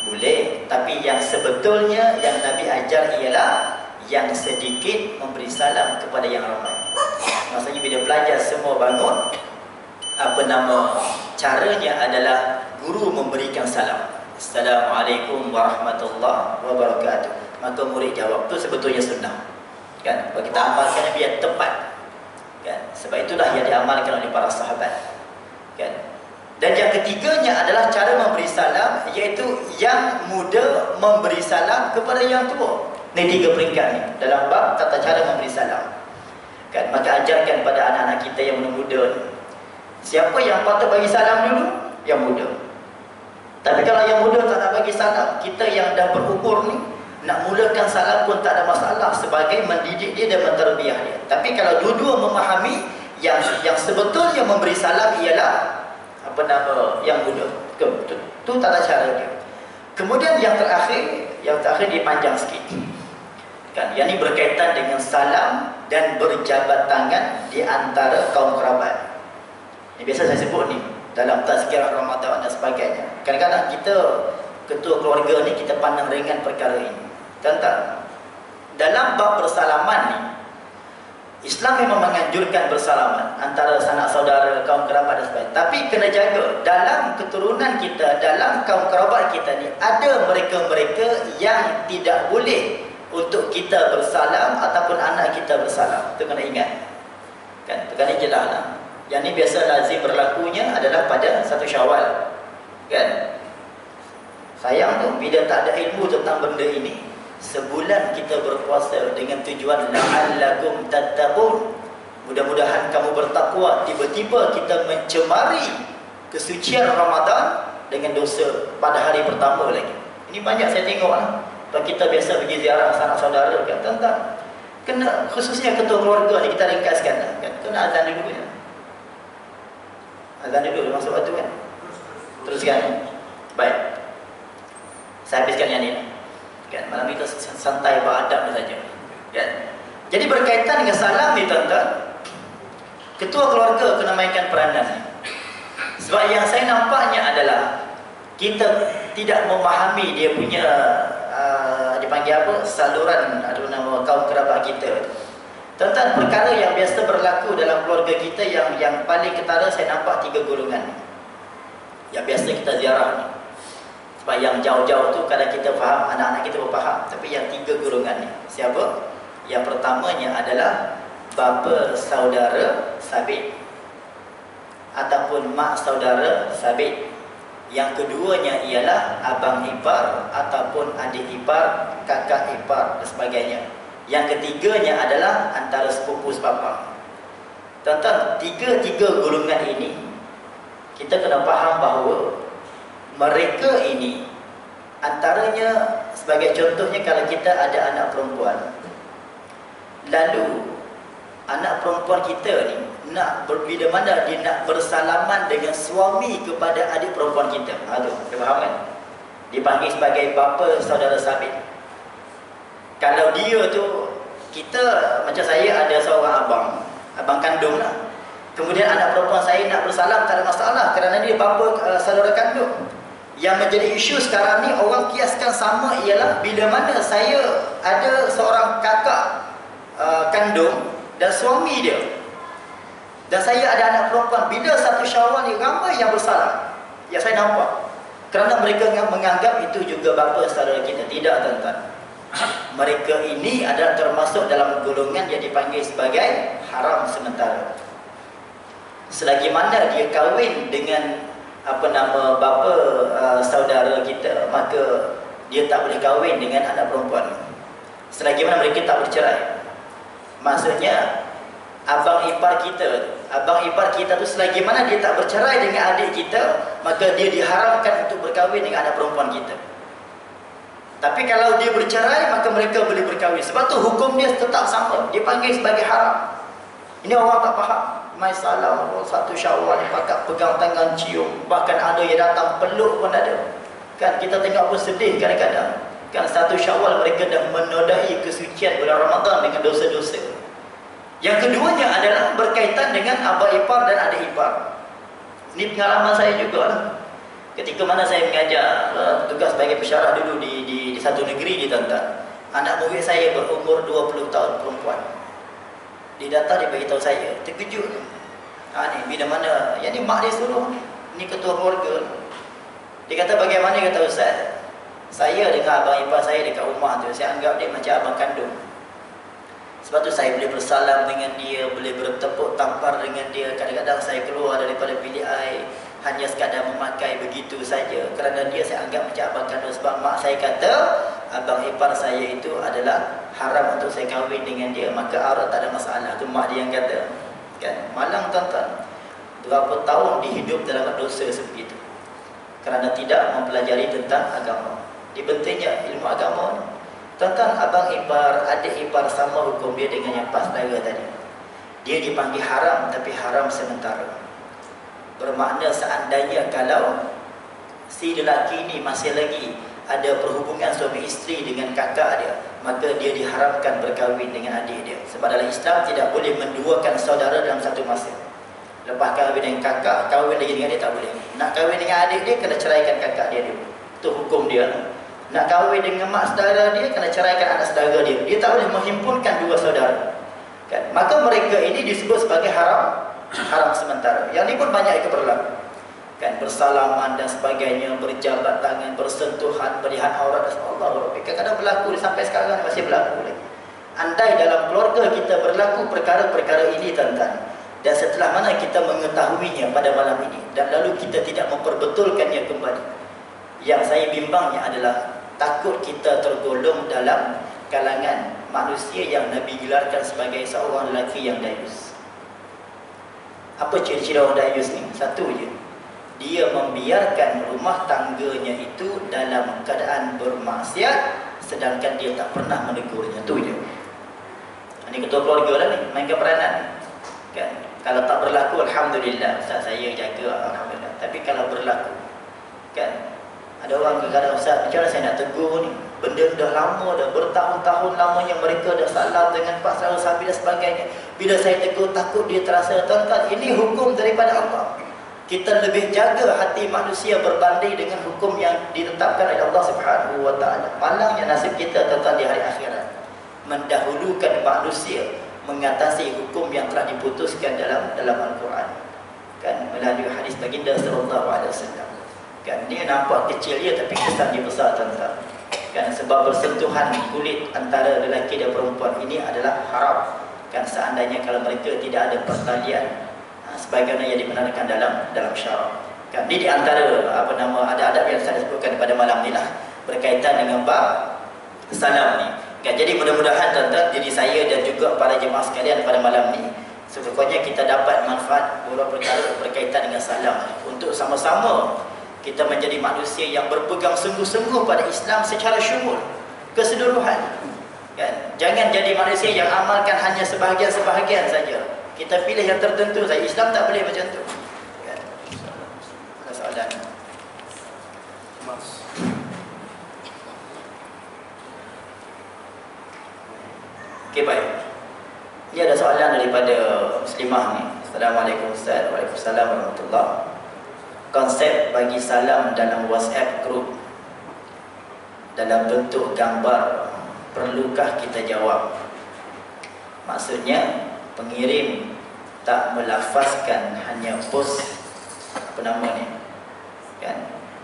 Boleh, tapi yang sebetulnya yang Nabi ajar ialah yang sedikit memberi salam kepada yang ramai. Maksudnya bila pelajar semua bangun, caranya adalah guru memberikan salam. Assalamualaikum warahmatullahi wabarakatuh. Maka murid jawab. Itu sebetulnya sunnah. Kan? Kalau kita amalkan biar tepat. Kan? Sebab itulah yang diamalkan oleh para sahabat. Kan? Dan yang ketiganya adalah cara memberi salam, iaitu yang muda memberi salam kepada yang tua. Ini 3 peringkat ni dalam bab tata cara memberi salam. Kan? Maka ajarkan pada anak-anak kita yang muda ni, siapa yang patut bagi salam dulu? Yang muda. Tapi kalau yang muda tak nak bagi salam, kita yang dah berumur ni nak mulakan salam pun tak ada masalah, sebagai mendidik dia dan menterbiah dia. Tapi kalau dua-dua memahami yang sebetulnya memberi salam ialah yang muda. Itu tata cara dia. Kemudian yang terakhir dipanjang sikit. Kan, yang ini berkaitan dengan salam dan berjabat tangan di antara kaum kerabat. Ini biasa saya sebut ni dalam tazkirah Ramadan dan sebagainya. Kadang-kadang kita ketua keluarga ni kita pandang ringan perkara ini. Tentang dalam bab bersalaman ni, Islam memang menganjurkan bersalaman antara sanak saudara, kaum kerabat dan sebagainya. Tapi kena jaga dalam keturunan kita, dalam kaum kerabat kita ni, ada mereka-mereka yang tidak boleh untuk kita bersalam ataupun anak kita bersalam. Itu kena ingat. Kan? Perkara jelas lah. Yang ni biasa lazim berlakunya adalah pada 1 Syawal. Kan? Sayang tu bila tak ada ilmu tentang benda ini, sebulan kita berpuasa dengan tujuan la'allakum tattaqun, mudah-mudahan kamu bertakwa. Tiba-tiba kita mencemari kesucian Ramadan dengan dosa pada hari pertama lagi. Ini banyak saya tengok lah. Kalau kita biasa pergi ziarah sanak saudara kan, tentang kena, khususnya ketua keluarga ni, kita ringkaskan lah, kan? Kena azan dulu ya. Azan dulu masuk waktu kan. Teruskan. Baik, saya habiskan yang ni. Kan, malam kita santai beradab saja. Kan? Jadi berkaitan dengan salam ni tuan-tuan, ketua keluarga kena mainkan peranan ni. Sebab yang saya nampaknya adalah kita tidak memahami dia punya dipanggil apa, saluran atau nama kaum kerabat kita. Tuan-tuan, perkara yang biasa berlaku dalam keluarga kita yang paling ketara saya nampak 3 golongan ni, yang biasa kita ziarah ni. Sebab yang jauh-jauh tu kadang kita faham, anak-anak kita pun faham. Tapi yang 3 golongan ni, siapa? Yang pertamanya adalah bapa saudara sabit ataupun mak saudara sabit. Yang keduanya ialah abang ipar ataupun adik ipar, kakak ipar dan sebagainya. Yang ketiganya adalah antara sepupu sebapa. Tuan-tuan, 3 golongan ini kita kena faham bahawa mereka ini, antaranya sebagai contohnya, kalau kita ada anak perempuan, lalu anak perempuan kita ni nak bila mana dia nak bersalaman dengan suami kepada adik perempuan kita, aduh, dia faham kan? Dipanggil sebagai bapa saudara sabit. Kalau dia tu, kita macam saya ada seorang abang kandung lah. Kemudian anak perempuan saya nak bersalam, tak ada masalah kerana dia bapa saudara kandung. Yang menjadi isu sekarang ni, orang kiaskan sama ialah bila mana saya ada seorang kakak kandung dan suami dia, dan saya ada anak perempuan, bila 1 Syawal ni ramai yang bersalam, yang saya nampak, kerana mereka menganggap itu juga bapa saudara kita. Tidak tuan-tuan, mereka ini adalah termasuk dalam golongan yang dipanggil sebagai haram sementara. Selagi mana dia kahwin dengan bapa saudara kita, maka dia tak boleh kahwin dengan anak perempuan. Selagi mana mereka tak bercerai. Maksudnya abang ipar kita tu selagi mana dia tak bercerai dengan adik kita, maka dia diharamkan untuk berkahwin dengan anak perempuan kita. Tapi kalau dia bercerai, maka mereka boleh berkahwin. Sebab tu hukum dia tetap sama, dipanggil sebagai haram. Ini orang tak faham. Mai salam 1 Syawal ni pakat pegang tangan, cium, bahkan ada yang datang peluk pun ada. Kan kita tengok pun sedih kadang-kadang. Kan 1 Syawal mereka dah menodai kesucian bulan Ramadan dengan dosa-dosa. Yang keduanya adalah berkaitan dengan abang ipar dan adik ipar. Ini pengalaman saya juga lah. Ketika mana saya mengajar tugas sebagai pensyarah dulu di satu negeri di tuan-tuan, anak murid saya berumur 20 tahun perempuan. Dia datang, dia beritahu saya, terkejut. Ni bila mana, yang ni mak dia suruh ni ketua keluarga. Dia kata bagaimana, dia kata Ustaz, saya dengan abang ipar saya dekat rumah tu, saya anggap dia macam abang kandung. Sebab tu saya boleh bersalam dengan dia, boleh bertepuk tampar dengan dia. Kadang-kadang saya keluar daripada bilik air hanya sekadar memakai begitu saja. Kerana dia saya anggap macam abang kandung. Sebab mak saya kata abang ipar saya itu adalah haram untuk saya kahwin dengan dia, maka aurat tak ada masalah. Itu mak dia yang kata. Kan? Malang tuan-tuan, berapa tahun dihidup dalam dosa sebegitu kerana tidak mempelajari tentang agama. Dibentiknya ilmu agama ni. Tuan-tuan, abang ipar, adik ipar sama hukum dia dengan yang pas saudara tadi. Dia dipanggil haram, tapi haram sementara. Bermakna seandainya kalau si lelaki ni masih lagi ada perhubungan suami isteri dengan kakak dia, maka dia diharamkan berkahwin dengan adik dia. Sebab dalam Islam tidak boleh menduakan saudara dalam satu masa. Lepas kahwin dengan kakak, kahwin lagi dengan dia tak boleh. Nak kahwin dengan adik dia, kena ceraikan kakak dia dulu. Itu hukum dia. Nak kahwin dengan mak saudara dia, kena ceraikan anak saudara dia. Dia tak boleh menghimpunkan dua saudara. Kan? Maka mereka ini disebut sebagai haram, haram sementara. Yang ini pun banyak yang berlaku. Kan, bersalaman dan sebagainya, berjabat tangan, bersentuhan, melihat aurat, Allah. Kadang-kadang berlaku sampai sekarang masih berlaku lagi. Andai dalam keluarga kita berlaku perkara-perkara ini, tuan-tuan, dan setelah mana kita mengetahuinya pada malam ini, dan lalu kita tidak memperbetulkannya kembali, yang saya bimbangnya adalah takut kita tergolong dalam kalangan manusia yang Nabi gelarkan sebagai seorang lelaki yang dayus. Apa ciri-ciri orang dayus ni? Satu je, dia membiarkan rumah tangganya itu dalam keadaan bermaksiat, sedangkan dia tak pernah menegurnya. Itu je. Ini ketua keluarga lah ni, mainkan peranan kan. Kalau tak berlaku, Alhamdulillah, Ustaz saya jaga, Alhamdulillah. Tapi kalau berlaku kan, ada orang kadang-kadang, Ustaz macam mana saya nak tegur ni, benda dah lama dah, bertahun-tahun lamanya mereka dah salah dengan Pak Saudara Sabi dan sebagainya. Bila saya tegur, takut dia terasa. Tuan-tuan, ini hukum daripada Allah. Kita lebih jaga hati manusia berbanding dengan hukum yang ditetapkan oleh Allah Subhanahu wa taala. Malangnya nasib kita, tuan-tuan, di hari akhirat, mendahulukan manusia mengatasi hukum yang telah diputuskan dalam Al-Quran. Kan, melalui hadis baginda sallallahu alaihi wasallam. Kan, dia nampak kecil dia tapi kesan dia besar, tuan-tuan. Kan, sebab bersentuhan kulit antara lelaki dan perempuan ini adalah haram. Kan, seandainya kalau mereka tidak ada pertalian sebagaimana yang dibenarkan dalam syarak. Kan, ini di antara ada adab yang saya sebutkan pada malam ni lah, berkaitan dengan bab salam ni. Kan, jadi mudah-mudahan tuan-tuan, diri saya dan juga para jemaah sekalian pada malam ni, sepokoknya kita dapat manfaat beberapa perkara berkaitan dengan salam, untuk sama-sama kita menjadi manusia yang berpegang sungguh-sungguh pada Islam secara syumul, keseluruhan. Kan, jangan jadi manusia yang amalkan hanya sebahagian-sebahagian saja. Kita pilih yang tertentu saja. Islam tak boleh macam tu. Kan? Ada soalan? Mas. Okey, baik. Ini ada soalan daripada muslimah ni. Assalamualaikum Ustaz. Waalaikumsalam warahmatullahi. Konsep bagi salam dalam WhatsApp group dalam bentuk gambar, perlukah kita jawab? Maksudnya pengirim tak melafazkan, hanya post kan,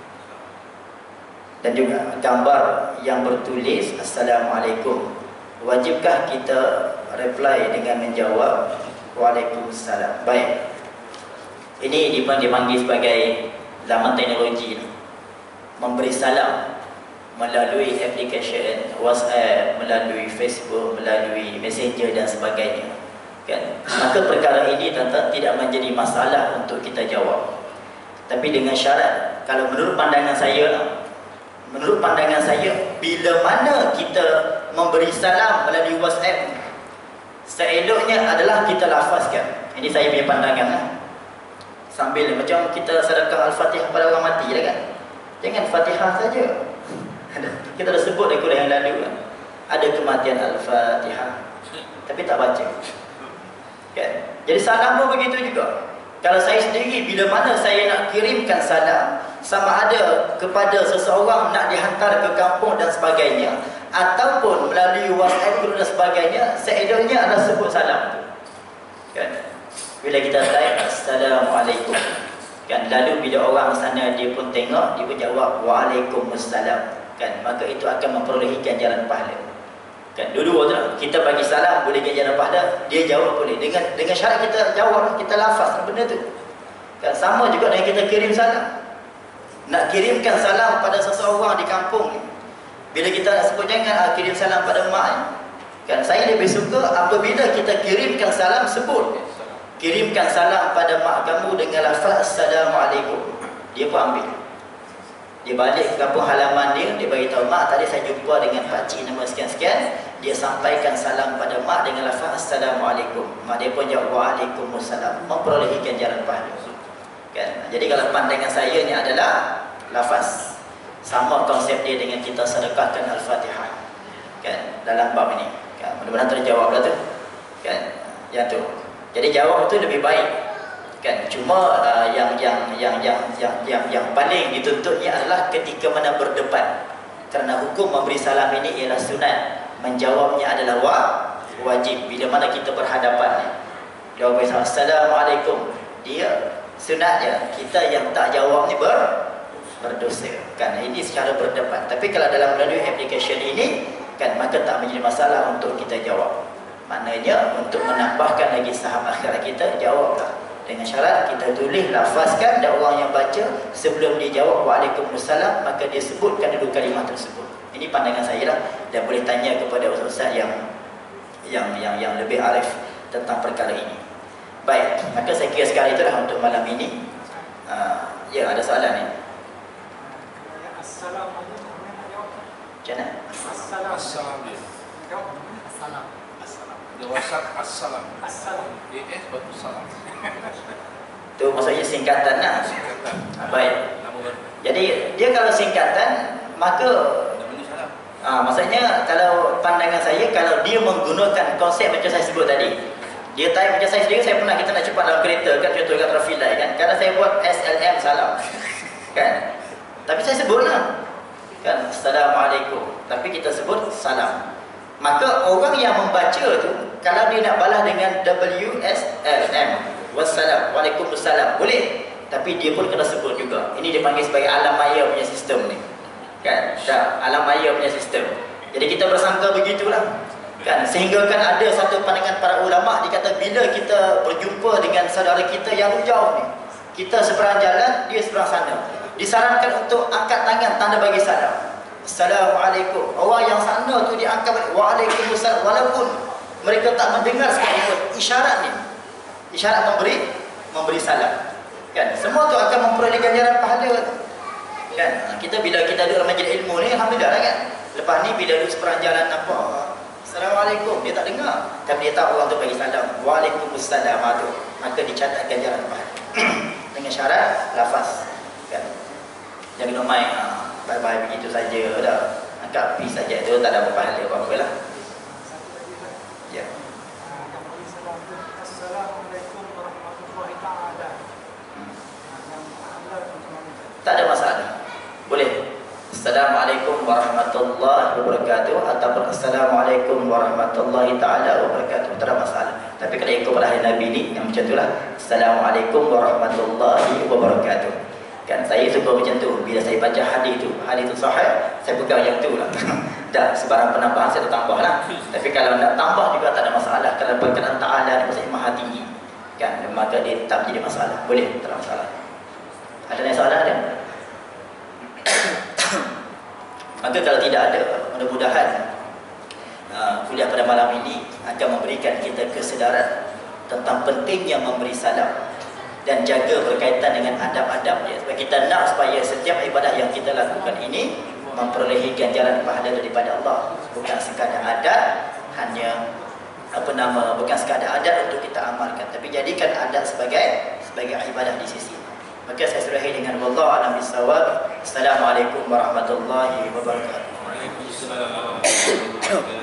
dan juga gambar yang bertulis Assalamualaikum. Wajibkah kita reply dengan menjawab Waalaikumsalam? Baik, ini dipanggil sebagai zaman teknologi, memberi salam melalui aplikasi WhatsApp, melalui Facebook, melalui Messenger dan sebagainya. Kan? Maka perkara ini tuan-tuan tidak menjadi masalah untuk kita jawab. Tapi dengan syarat, kalau menurut pandangan saya, bila mana kita memberi salam melalui WhatsApp, seeloknya adalah kita lafazkan. Ini saya punya pandangan lah. Sambil macam kita sedekah Al-Fatihah pada orang mati lah kan. Jangan Fatihah saja. Kita dah sebut dari kuliah yang lalu kan, ada kematian Al-Fatihah tapi tak baca. Kan? Jadi salam pun begitu juga. Kalau saya sendiri, bila mana saya nak kirimkan salam, sama ada kepada seseorang nak dihantar ke kampung dan sebagainya, ataupun melalui WhatsApp group dan sebagainya, seedahnya adalah sebut salam tu. Kan? Bila kita type Assalamualaikum, kan, lalu bila orang sana dia pun tengok, dia pun jawab Waalaikumsalam, kan, maka itu akan memperolehi ganjaran pahala. Kan, dua-dua tu lah. Kita bagi salam boleh ganjaran pahala, dia jawab boleh. Dengan syarat kita jawab, kita lafaz benda tu. Kan, sama juga dengan kita kirim salam. Nak kirimkan salam pada seseorang di kampung ni, bila kita nak sebut jangan kirim salam pada mak ni. Kan, saya lebih suka apabila kita kirimkan salam, sebut kirimkan salam pada mak kamu dengan lafaz Assalamualaikum. Dia pun ambil. Dia balik ke kampung halaman dia, dia bagi tahu mak, tadi saya jumpa dengan pakcik nama sekian-sekian, dia sampaikan salam pada mak dengan lafaz Assalamualaikum. Mak dia pun jawab Waalaikumsalam, memperolehi ganjaran pahala. Kan? Jadi kalau pandangan saya ni adalah lafaz. Sama konsep dia dengan kita sedekahkan Al-Fatihah. Kan? Dalam bab ini. Kan? Mudah-mudahan terjawab dah tu. Kan? Yang tu. Jadi jawab itu lebih baik. Kan? Cuma yang paling dituntutnya adalah ketika mana berdebat. Kerana hukum memberi salam ini ialah sunat, menjawabnya adalah wajib. Bila mana kita berhadapan ni, jawab Assalamualaikum, dia sunatnya, kita yang tak jawab ni berdosa. Kan, ini secara berdebat. Tapi kalau dalam melalui application ini, kan, maka tak menjadi masalah untuk kita jawab. Maknanya untuk menambahkan lagi saham akhirat kita, jawablah dengan syarat kita tulis, lafazkan, dan orang yang baca sebelum dia jawab Waalaikumsalam, maka dia sebutkan dulu kalimah tersebut. Ini pandangan saya lah, dan boleh tanya kepada ustaz yang lebih arif tentang perkara ini. Baik, maka saya kira sekarang itulah untuk malam ini. Ya, ada soalan ni. Assalamualaikum. Macam mana? Assalamualaikum. Assalam. Assalam. Dia WhatsApp assalam. Assalam. AS batu salam. Tu maksudnya singkatan lah. Singkatan. Baik. Nama baru. Jadi dia kalau singkatan, maka Namanya salam. maksudnya kalau pandangan saya, kalau dia menggunakan konsep macam saya sebut tadi, dia type macam saya sendiri, saya pernah, kita nak cepat dalam kereta kan, contoh kat traffic light kan, kadang saya buat SLM salam kan, tapi saya sebut lah kan Assalamualaikum, tapi kita sebut salam. Maka orang yang membaca tu, kalau dia nak balas dengan WSLM, wassalam, Waalaikumsalam, boleh, tapi dia pun kena sebut juga. Ini dipanggil sebagai alam maya punya sistem ni kan, alam maya punya sistem. Jadi kita bersangka begitulah kan, sehingga kan ada satu pandangan para ulama, dia kata bila kita berjumpa dengan saudara kita yang jauh ni, kita seberang jalan, dia seberang sana, disarankan untuk angkat tangan tanda bagi salam, Assalamualaikum. Orang yang sana tu dia angkat balik Waalaikumsalam, walaupun mereka tak mendengar sekalipun. Isyarat ni, isyarat memberi salam kan, semua tu akan memperoleh ganjaran pahala kan. Kita bila kita duduk dalam majlis ilmu ni, alhamdulillah lah kan, lepas ni bila duduk seberang jalan nampak Assalamualaikum, dia tak dengar, tapi dia tahu orang tu bagi salam Waalaikumsalam tu, maka dicatat ganjaran pahala dengan syarat lafaz kan. Jangan kena main bye-bye begitu saja dah, angkat pi saja tu, tak ada pahala apa-apa lah. Ya. Assalamualaikum warahmatullahi taala. Tak ada masalah, boleh Assalamualaikum warahmatullahi wabarakatuh ataupun Assalamualaikum warahmatullahi ta'ala wabarakatuh, tak ada masalah. Tapi kalau ikut pada hari Nabi ni, yang macam tu lah, Assalamualaikum warahmatullahi wabarakatuh kan. Saya suka macam tu, bila saya baca hadis tu sahih, saya pegang yang tu lah dah, sebarang penambahan saya tambah lah. Tapi kalau nak tambah juga tak ada masalah, kalau perkataan ta'ala ni maksudnya maha tinggi kan, maka dia tak menjadi masalah, boleh, tak ada masalah. Ada yang soalan ada? Maka kalau tidak ada, mudah-mudahan kuliah pada malam ini akan memberikan kita kesedaran tentang pentingnya memberi salam dan jaga berkaitan dengan adab-adabnya. Sebab kita nak supaya setiap ibadah yang kita lakukan ini memperolehi ganjaran pahala daripada Allah, bukan sekadar adat, hanya bukan sekadar adat untuk kita amalkan, tapi jadikan adat sebagai ibadah di sisi. Maka saya surahi dengan wallahu a'lam bissawab. Assalamualaikum warahmatullahi wabarakatuh. Waalaikumsalam.